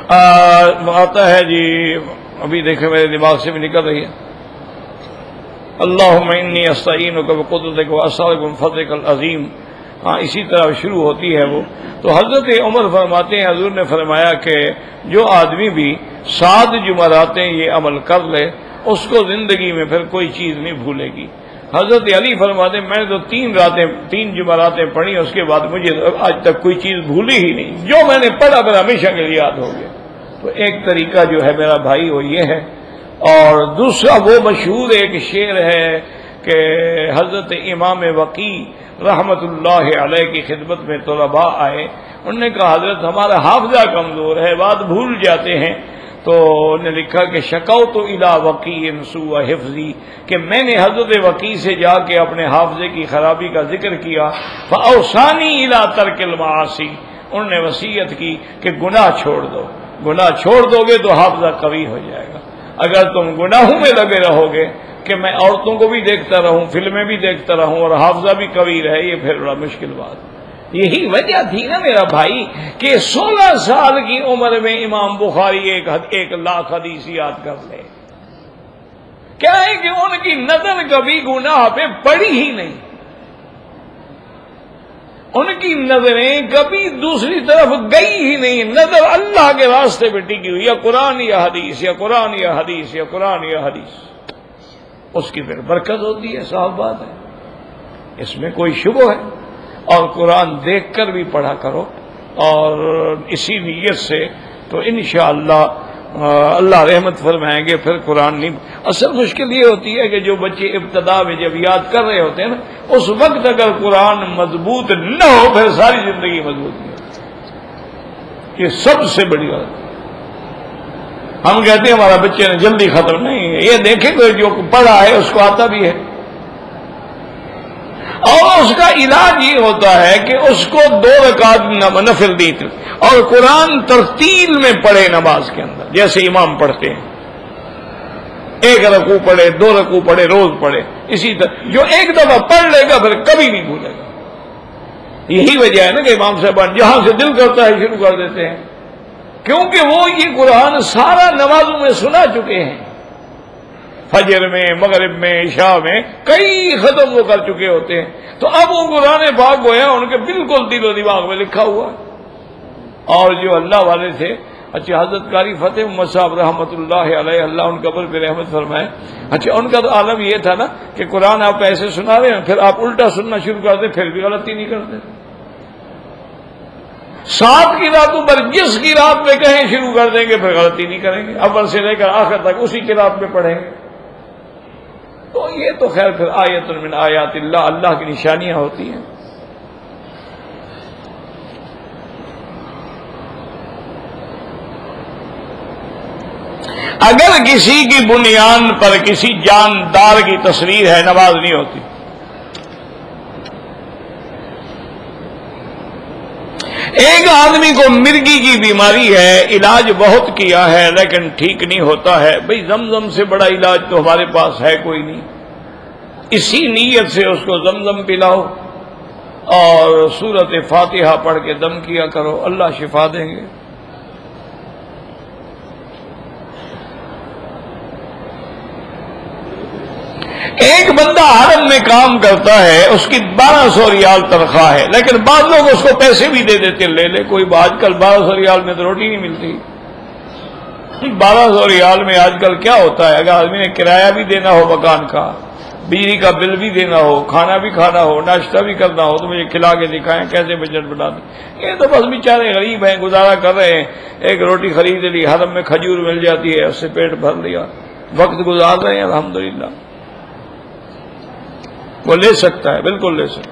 آتا ہے جی، ابھی دیکھیں میرے دماغ سے بھی نکل رہی ہے، اللہم انی استعینک بقدرتک واسألک من فضلک العظیم، اسی طرح شروع ہوتی ہے وہ۔ تو حضرت عمر فرماتے ہیں حضور نے فرمایا کہ جو آدمی بھی 7 جمعراتیں یہ عمل کر لے اس کو زندگی میں پھر کوئی چیز نہیں بھولے گی۔ حضرت علی فرماتے ہیں میں نے تو 3 جمعراتیں پڑھی، اس کے بعد مجھے آج تک کوئی چیز بھولی ہی نہیں، جو میں نے پڑھا پھر ہمیشہ کے لیے یاد ہو گیا۔ تو ایک طریقہ جو ہے میرا بھائی وہ یہ ہے، اور دوسرا وہ مشہور ایک شعر ہے کہ حضرت امام وقی رحمت اللہ علیہ کی خدمت میں طلباء آئے، انہوں نے کہا حضرت ہمارا حافظہ کمزور ہے، بات بھول جاتے ہیں، تو انہوں نے لکھا کہ شکوت الی وقی سوء حفظی، کہ میں نے حضرت وقی سے جا کے اپنے حافظے کی خرابی کا ذکر کیا، فاوصانی الی ترک المعاصی، انہوں نے وصیت کی کہ گناہ چھوڑ دو، گناہ چھوڑ دو گے تو حافظہ قوی ہو جائے گا، اگر تم گناہوں میں لگے رہو گے کہ میں عورتوں کو بھی دیکھتا رہوں، فلمیں بھی دیکھتا رہوں اور حافظہ بھی قوی رہے، یہ پھر بڑا مشکل بات۔ یہی وجہ تھی نا میرا بھائی کہ 16 سال کی عمر میں امام بخاری 1,00,000 حدیث یاد کر لے۔ کیا ہے کہ ان کی نظر کبھی گناہ پہ پڑی ہی نہیں، ان کی نظریں کبھی دوسری طرف گئی ہی نہیں، نظر اللہ کے راستے پہ ٹکی ہوئی، یا قرآن یا حدیث، یا قرآن یا حدیث، یا قرآن یا حدیث، اس کی پھر برکت ہوتی ہے، صاف بات ہے، اس میں کوئی شبہ ہے۔ اور قرآن دیکھ کر بھی پڑھا کرو، اور اسی نیت سے تو انشاءاللہ اللہ رحمت فرمائیں گے۔ پھر قرآن نہیں، اصل مشکل یہ ہوتی ہے کہ جو بچے ابتدا میں جب یاد کر رہے ہوتے ہیں نا، اس وقت اگر قرآن مضبوط نہ ہو پھر ساری زندگی مضبوط نہیں ہوتی، یہ سب سے بڑی بات ہے۔ ہم کہتے ہیں ہمارا بچے نے جلدی ختم، نہیں ہے، یہ دیکھیں کہ جو پڑھا ہے اس کو آتا بھی ہے، اور اس کا علاج یہ ہوتا ہے کہ اس کو 2 رکعت نفل دی اور قرآن ترتیل میں پڑھے نماز کے اندر، جیسے امام پڑھتے ہیں، 1 رکوع پڑھے، 2 رکوع پڑھے، روز پڑھے، اسی طرح جو ایک دفعہ پڑھ لے گا پھر کبھی نہیں بھولے گا۔ یہی وجہ ہے نا کہ امام صاحبان جہاں سے دل کرتا ہے شروع کر دیتے ہیں، کیونکہ وہ یہ قرآن سارا نمازوں میں سنا چکے ہیں، فجر میں، مغرب میں، عشاء میں کئی ختم وہ کر چکے ہوتے ہیں، تو اب وہ قرآن پاک گویا ان کے بالکل دل و دماغ میں لکھا ہوا۔ اور جو اللہ والے تھے، اچھا حضرت قاری فتح محمد صاحب رحمۃ اللہ علیہ، اللہ ان قبر پہ رحمت فرمائے، اچھا ان کا تو عالم یہ تھا نا کہ قرآن آپ ایسے سنا رہے ہیں، پھر آپ الٹا سننا شروع کر دیں، پھر بھی غلطی نہیں کرتے۔ 7 کی راتوں پر جس کی رات میں کہیں شروع کر دیں گے پھر غلطی نہیں کریں گے، اول سے لے کر آخر تک اسی کی رات میں پڑھیں گے۔ تو یہ تو خیر پھر آیت من آیات اللہ، اللہ کی نشانیاں ہوتی ہیں۔ اگر کسی کی بنیاد پر کسی جاندار کی تصویر ہے نماز نہیں ہوتی۔ ایک آدمی کو مرگی کی بیماری ہے، علاج بہت کیا ہے لیکن ٹھیک نہیں ہوتا ہے، بھئی زمزم سے بڑا علاج تو ہمارے پاس ہے کوئی نہیں، اسی نیت سے اس کو زمزم پلاؤ اور سورۃ فاتحہ پڑھ کے دم کیا کرو، اللہ شفا دیں گے۔ ایک بندہ حرم میں کام کرتا ہے، اس کی 1200 ریال تنخواہ ہے، لیکن بعض لوگ اس کو پیسے بھی دے دیتے، لے لے کوئی، آج کل 1200 ریال میں تو روٹی نہیں ملتی۔ 1200 ریال میں آج کل کیا ہوتا ہے، اگر آدمی نے کرایہ بھی دینا ہو مکان کا، بجلی کا بل بھی دینا ہو، کھانا بھی کھانا ہو، ناشتہ بھی کرنا ہو، تو مجھے کھلا کے دکھائیں کیسے بجٹ بنا دیں۔ یہ تو بس بیچارے غریب ہیں، گزارا کر رہے ہیں، ایک روٹی خرید لی، حرم میں کھجور مل جاتی ہے، اس سے پیٹ بھر لیا، وقت گزار رہے ہیں الحمدللہ۔ وہ لے سکتا ہے، بالکل لے سکتا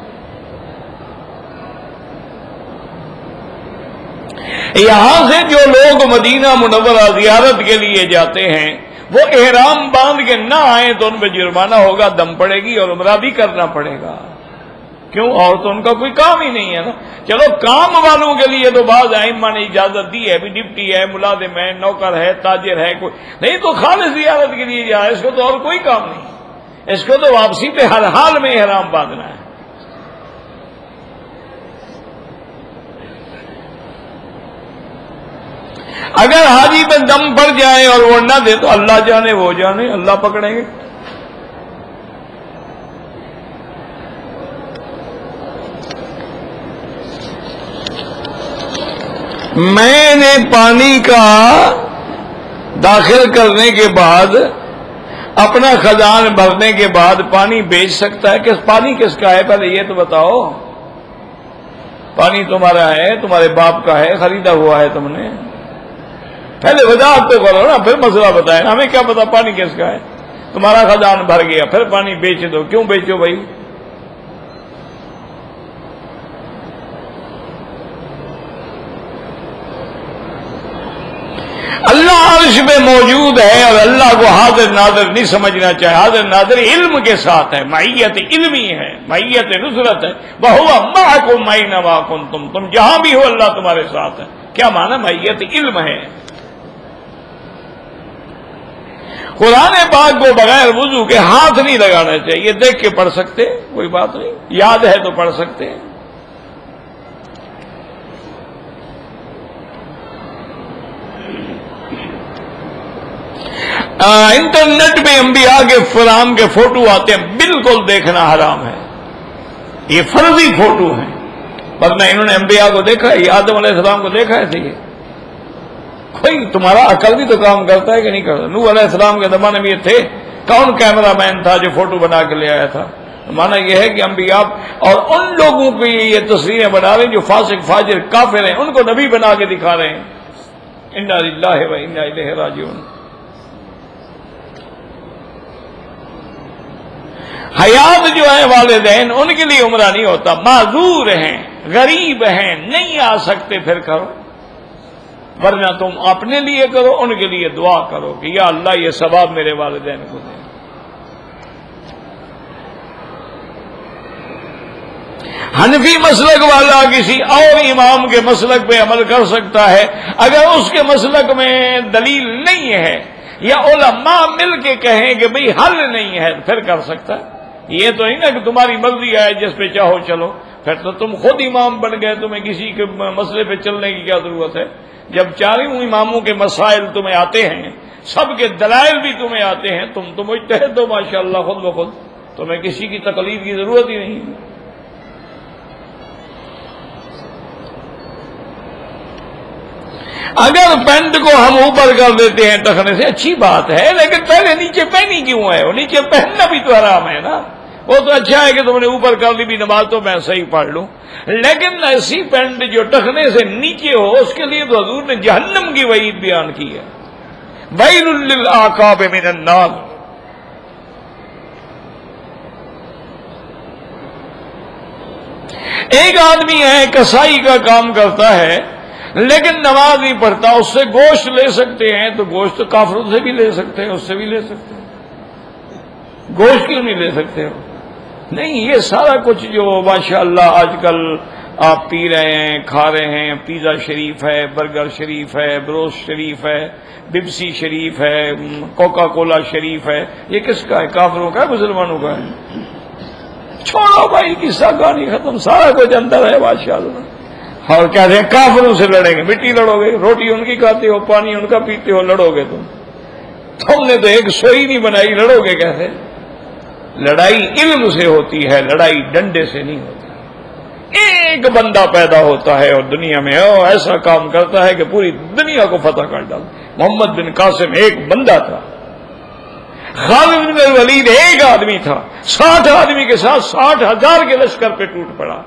ہے۔ یہاں سے جو لوگ مدینہ منورہ زیارت کے لیے جاتے ہیں وہ احرام باندھ کے نہ آئیں تو ان پہ جرمانہ ہوگا، دم پڑے گی اور عمرہ بھی کرنا پڑے گا۔ کیوں؟ اور تو ان کا کوئی کام ہی نہیں ہے نا۔ چلو کام والوں کے لیے تو بعض ائمہ نے اجازت دی ہے، بھی ڈپٹی ہے، ملازم ہے، نوکر ہے، تاجر ہے، کوئی نہیں تو خالص زیارت کے لیے جائے، اس کو تو اور کوئی کام نہیں، اس کو تو واپسی پہ ہر حال میں احرام باندھنا ہے۔ اگر حاجی پہ دم پڑ جائے اور وہ نہ دے تو اللہ جانے وہ جانے، اللہ پکڑیں گے۔ میں نے پانی کا داخل کرنے کے بعد، اپنا خزان بھرنے کے بعد پانی بیچ سکتا ہے؟ پانی کس کا ہے پہلے یہ تو بتاؤ۔ پانی تمہارا ہے، تمہارے باپ کا ہے، خریدا ہوا ہے تم نے، پہلے وضاحت تو کرو نا، پھر مسئلہ بتائیں۔ ہمیں کیا پتا پانی کس کا ہے؟ تمہارا خزان بھر گیا، پھر پانی بیچ دو، کیوں بیچو بھائی؟ اللہ عرش پہ موجود ہے اور اللہ کو حاضر ناظر نہیں سمجھنا چاہے۔ حاضر ناظر علم کے ساتھ ہے، معیت علمی ہے، معیت نصرت ہے۔ وَهُوَ مَعَكُمْ أَيْنَمَا كُنتُمْ، تم جہاں بھی ہو اللہ تمہارے ساتھ ہے۔ کیا معنی؟ معیت علم ہے۔ قرآن پاک کو بغیر وضو کے ہاتھ نہیں لگانا چاہیے، دیکھ کے پڑھ سکتے، کوئی بات نہیں، یاد ہے تو پڑھ سکتے ہیں۔ انٹرنیٹ میں انبیاء کے فرام کے فوٹو آتے ہیں، بالکل دیکھنا حرام ہے، یہ فرضی فوٹو ہیں، ورنہ انہوں نے انبیاء کو دیکھا ہے، آدم علیہ السلام کو دیکھا ہے۔ یہ کوئی تمہارا عقل بھی تو کام کرتا ہے کہ نہیں کرتا؟ نوح علیہ السلام کے زمانے میں یہ تھے، کون کیمرہ مین تھا جو فوٹو بنا کے لے آیا تھا؟ مانا یہ ہے کہ انبیاء اور ان لوگوں کی یہ تصویریں بنا رہے ہیں جو فاسق فاجر کافر ہیں، ان کو نبی بنا کے دکھا رہے ہیں۔ انا للہ و انا الیہ راجعون۔ حیات جو ہے والدین، ان کے لیے عمرہ نہیں ہوتا، معذور ہیں، غریب ہیں، نہیں آ سکتے، پھر کرو، ورنہ تم اپنے لیے کرو، ان کے لیے دعا کرو کہ یا اللہ یہ ثواب میرے والدین کو دے۔ حنفی مسلک والا کسی اور امام کے مسلک پہ عمل کر سکتا ہے اگر اس کے مسلک میں دلیل نہیں ہے، یا علماء مل کے کہیں کہ بھئی حل نہیں ہے، پھر کر سکتا ہے۔ یہ تو نہیں نا کہ تمہاری مرضی ہے جس پہ چاہو چلو، پھر تو تم خود امام بن گئے، تمہیں کسی کے مسئلے پہ چلنے کی کیا ضرورت ہے؟ جب چاروں اماموں کے مسائل تمہیں آتے ہیں، سب کے دلائل بھی تمہیں آتے ہیں، تم تو مجتہد ہو ماشاءاللہ خود بخود، تمہیں کسی کی تقلید کی ضرورت ہی نہیں۔ اگر پینٹ کو ہم اوپر کر دیتے ہیں ٹخنے سے اچھی بات ہے، لیکن پہلے نیچے پہنی کیوں ہے؟ وہ نیچے پہننا بھی تو حرام ہے نا۔ وہ تو اچھا ہے کہ تم نے اوپر کر لی بھی، نماز تو میں صحیح پڑھ لوں، لیکن ایسی پینٹ جو ٹخنے سے نیچے ہو، اس کے لیے تو حضور نے جہنم کی وعید بیان کی ہے، ویل للاعقاب من النار۔ ایک آدمی ہے کسائی کا کام کرتا ہے لیکن نماز نہیں پڑھتا، اس سے گوشت لے سکتے ہیں تو گوشت کافروں سے بھی لے سکتے ہیں، اس سے بھی لے سکتے ہیں، گوشت کیوں نہیں لے سکتے ہو؟ نہیں، یہ سارا کچھ جو ماشاءاللہ آج کل آپ پی رہے ہیں، کھا رہے ہیں، پیزا شریف ہے، برگر شریف ہے، بروسٹ شریف ہے، بپسی شریف ہے، کوکا کولا شریف ہے، یہ کس کا ہے؟ کافروں کا ہے، مسلمانوں کا ہے؟ چھوڑو بھائی، قصہ کہانی ختم، سارا کچھ اندر ہے ماشاءاللہ۔ اور کہتے ہیں کافروں سے لڑیں گے، مٹی لڑو گے، روٹی ان کی کھاتے ہو، پانی ان کا پیتے ہو، لڑو گے تم نے تو ایک سوئی نہیں بنائی، لڑو گے کیسے؟ لڑائی علم سے ہوتی ہے، لڑائی ڈنڈے سے نہیں ہوتی۔ ایک بندہ پیدا ہوتا ہے اور دنیا میں ایسا کام کرتا ہے کہ پوری دنیا کو فتح کر ڈال۔ محمد بن قاسم ایک بندہ تھا، خالد بن الولید ایک آدمی تھا، 60 آدمی کے ساتھ 60,000 کے لشکر پہ ٹوٹ پڑا۔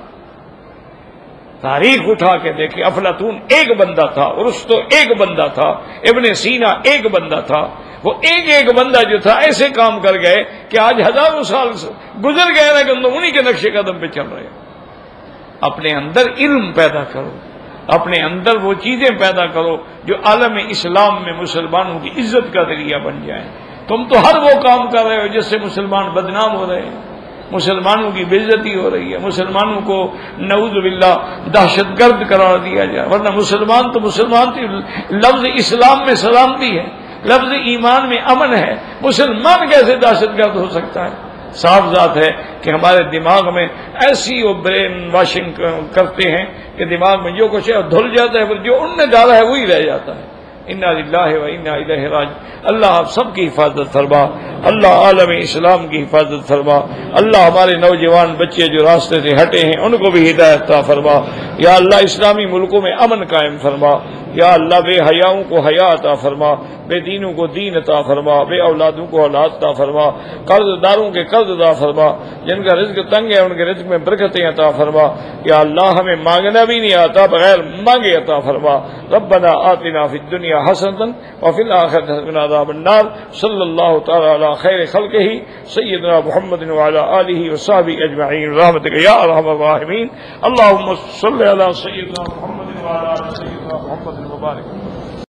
تاریخ اٹھا کے دیکھیں، افلاطون ایک بندہ تھا، ارسطو ایک بندہ تھا، ابن سینا ایک بندہ تھا۔ وہ ایک بندہ جو تھا ایسے کام کر گئے کہ آج ہزاروں سال گزر گئے لیکن تم انہی کے نقش قدم پہ چل رہے ہو۔ اپنے اندر علم پیدا کرو، اپنے اندر وہ چیزیں پیدا کرو جو عالم اسلام میں مسلمانوں کی عزت کا ذریعہ بن جائیں۔ تم تو ہر وہ کام کر رہے ہو جس سے مسلمان بدنام ہو رہے ہیں، مسلمانوں کی بے عزتی ہو رہی ہے، مسلمانوں کو نعوذ باللہ دہشت گرد قرار دیا جائے، ورنہ مسلمان تو مسلمان تھی۔ لفظ اسلام میں سلامتی ہے، لفظ ایمان میں امن ہے، مسلمان کیسے دہشت گرد ہو سکتا ہے؟ صاف ذات ہے کہ ہمارے دماغ میں ایسی وہ برین واشنگ کرتے ہیں کہ دماغ میں جو کچھ ہے دھل جاتا ہے، پھر جو ان نے ڈالا ہے وہی رہ جاتا ہے۔ انا للہ و انا الیہ راجعون۔ اللہ آپ سب کی حفاظت فرما، اللہ عالم اسلام کی حفاظت فرما، اللہ ہمارے نوجوان بچے جو راستے سے ہٹے ہیں ان کو بھی ہدایت عطا فرما، یا اللہ اسلامی ملکوں میں امن قائم فرما، یا اللہ بے حیاؤں کو حیا عطا فرما، بے دینوں کو دین عطا فرما، بے اولادوں کو اولاد عطا فرما، قرض داروں کے قرض عطا فرما، جن کا رزق تنگ ہے ان کے رزق میں برکتیں عطا فرما، یا اللہ ہمیں مانگنا بھی نہیں آتا بغیر مانگے عطا فرما۔ ربنا آتنا فی الدنیا حسنۃ وفی الآخرۃ حسنۃ وقنا عذاب النار۔ صلی اللہ تعالی علی خیر خلقہ سیدنا محمد وعلی آلہ وصحبہ اجمعین برحمتک یا ارحم الراحمین۔ اللہم صلی علی سیدنا محمد وعلی آل سیدنا محمد وبارک۔